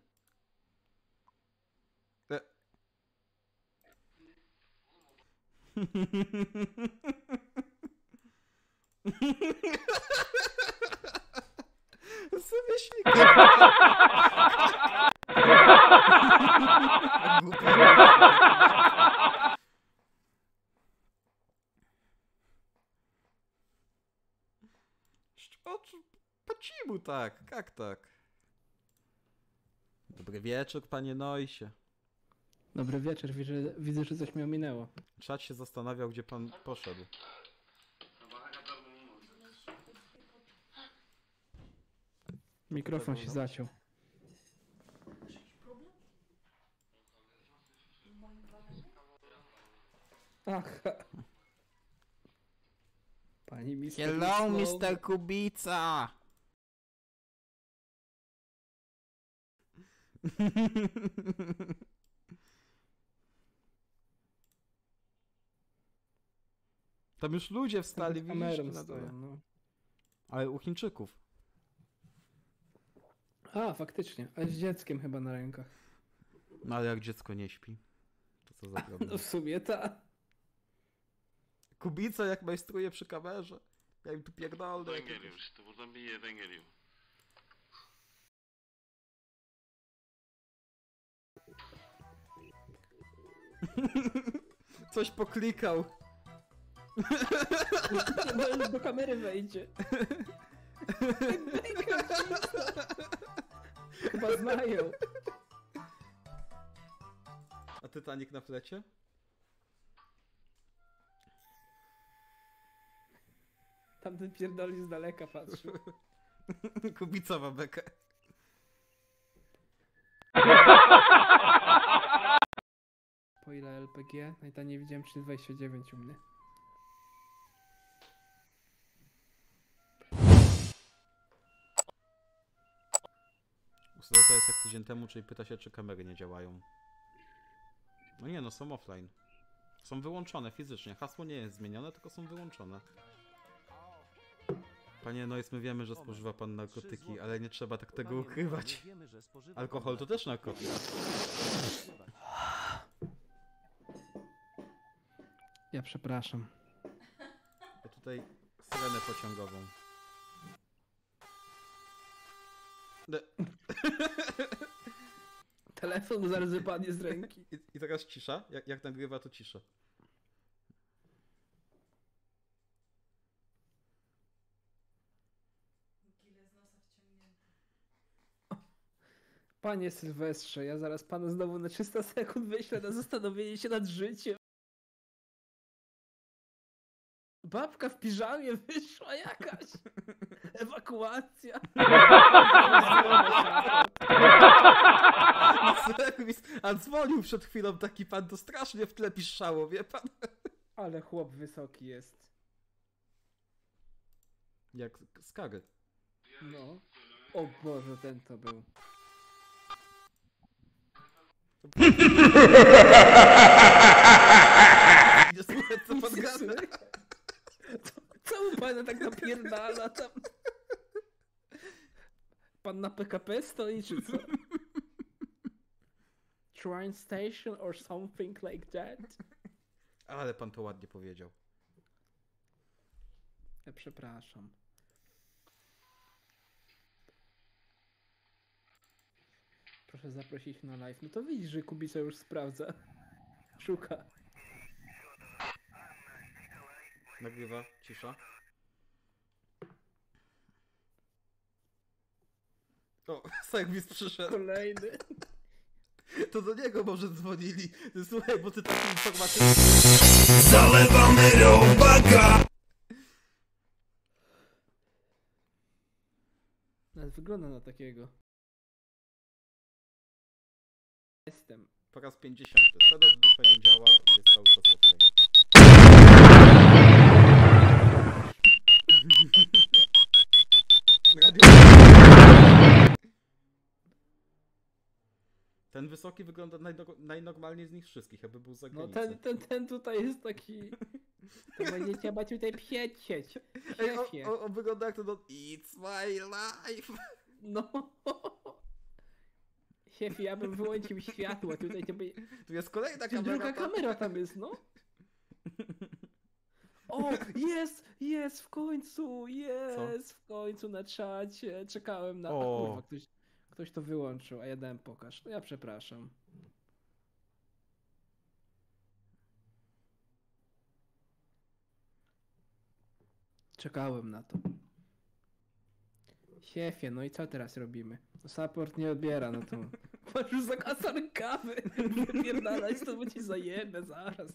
E. Sobie śmigam. Po cimu tak, jak tak? Dobry wieczór, panie Noisie. Dobry wieczór, widzę, widzę, że coś mnie ominęło. Czat się zastanawiał, gdzie pan poszedł. Mikrofon się zaciął. Masz jakiś problem? W moim waganie? Aha. Pani mister Hello, Slow. mister Kubica! Tam już ludzie wstali, Z kamerą widzisz? Na dole. stoją, no. Ale u Chińczyków. A, faktycznie. A z dzieckiem chyba na rękach. No ale jak dziecko nie śpi, to co za problem. No w sumie ta. Kubica jak majstruje przy kamerze. Ja im tu pierdolę. Buradan jakiegoś. geliyor işte. Buradan bir yerden geliyor. Coś poklikał. No, do kamery wejdzie. Chyba znają. A Titanic na flecie? Tamten pierdoli z daleka patrzył. Kubica ma bekę. Po ile L P G? Najtaniej widziałem trzy dwadzieścia dziewięć u mnie. Usada to jest jak tydzień temu, czyli pyta się, czy kamery nie działają. No nie no, są offline. Są wyłączone fizycznie. Hasło nie jest zmienione, tylko są wyłączone. Panie Nois, my wiemy, że spożywa pan narkotyki, ale nie trzeba tak tego ukrywać. Alkohol to też narkotyk. Ja przepraszam. Ja tutaj syrenę pociągową. Ne- Telefon zaraz wypadnie z ręki. I, I teraz cisza? Jak, jak nagrywa, to cisza. Panie Sylwestrze, ja zaraz panu znowu na trzysta sekund wyślę na zastanowienie się nad życiem. Babka w piżamie wyszła jakaś. Ewakuacja. A dzwonił przed chwilą taki pan, to strasznie w tle piszczało, wie pan? Ale chłop wysoki jest. Jak skary. No. O Boże, ten to był. Nie słuchaj, co pan gada. Co mu pana tak napierdala tam? Pan na P K P stoi, czy co? Train station or something like that? Ale pan to ładnie powiedział. Ja przepraszam. Proszę zaprosić na live. No to widzisz, że Kubica już sprawdza. Szuka. Nagrywa, cisza. O, serwis przyszedł. Kolejny. To do niego może dzwonili. Słuchaj, bo ty takie informacje... Zalewamy robaka! Nawet wygląda na takiego. Jestem. Po raz pięćdziesiąty. Setup dupę nie działa i jest cały czas okej. Radio... Ten wysoki wygląda najno- najnormalniej z nich wszystkich, jakby był z No zagranicy. ten, ten, ten tutaj jest taki... To będziecie ma tutaj psiecieć. Ej, on, on, on wygląda jak to do... It's my life! No. Siefie, ja bym wyłączył światło, tutaj to by... Tu jest kolejna Czy kamera. druga tam. kamera tam jest, no? O, jest, jest w końcu, jest w końcu na czacie. Czekałem na... A O. kurwa, ktoś, ktoś to wyłączył, a ja dałem pokaż. No ja przepraszam. Czekałem na to. Siefie, no i co teraz robimy? No support nie odbiera, no to... Masz już zakaz rękawy! Wypierdalać, to bo ci zajebę zaraz.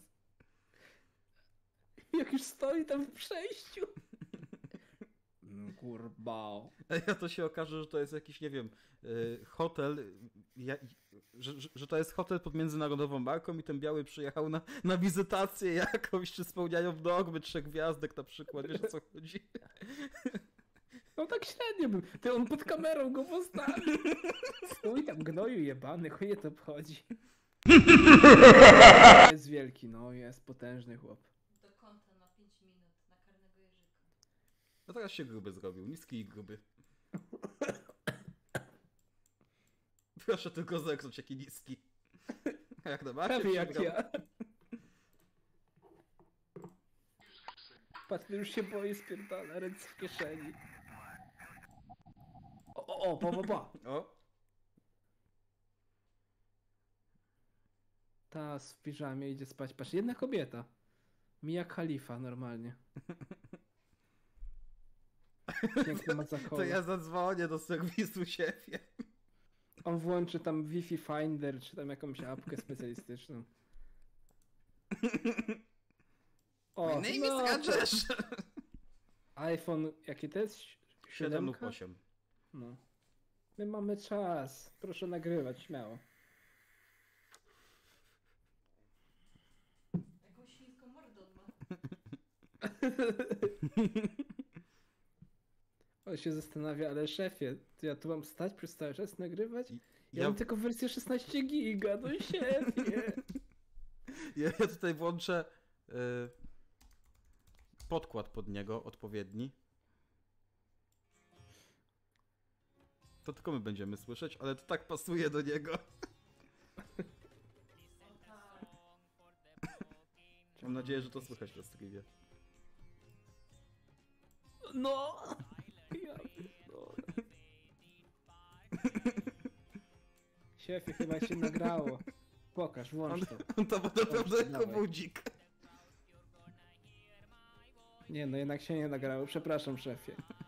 Jak już stoi tam w przejściu. No kurwa. Ej, a to się okaże, że to jest jakiś, nie wiem, y, hotel, y, ja, że, że, że to jest hotel pod międzynarodową marką i ten biały przyjechał na, na wizytację jakąś, czy spełniają normy trzech gwiazdek na przykład, wiesz o co chodzi? No tak średnio był. Ty on pod kamerą go postawił. Stój tam gnoju jebany, chuj nie to obchodzi. Jest wielki, no jest potężny chłop. Do kąta na pięć minut, na karnego jeżyka. No teraz się gruby zrobił, niski i gruby. Proszę tylko zerknąć jaki niski. A jak na macie Prawie jak przegrał. ja. Patrz, już się boi, spierdala, ręce w kieszeni. O, o, o, pa, pa, pa. O, Ta w piżamie idzie spać. Patrz, jedna kobieta. Mia Khalifa normalnie. Piękny ma to zachowanie. ja zadzwonię do serwisu siebie. On włączy tam Wi-Fi Finder, czy tam jakąś apkę specjalistyczną. O, My name no, is Rajesh. iPhone, jaki to jest? siedem lub Siódemka? osiem. No. My mamy czas. Proszę nagrywać, śmiało. Jaką świńską mordę on ma. On się zastanawia, ale szefie, to ja tu mam stać przez cały czas nagrywać? Ja, Ja, mam tylko wersję szesnaście giga, no szefie. ja, ja tutaj włączę y, podkład pod niego odpowiedni. To tylko my będziemy słyszeć, ale to tak pasuje do niego. Mam nadzieję, że to słychać na streamie. No! Ja pierdolę. Szefie, chyba się nagrało. Pokaż, On, włącz to. on to ma naprawdę jako dawaj. budzik. Nie no, jednak się nie nagrało, przepraszam szefie.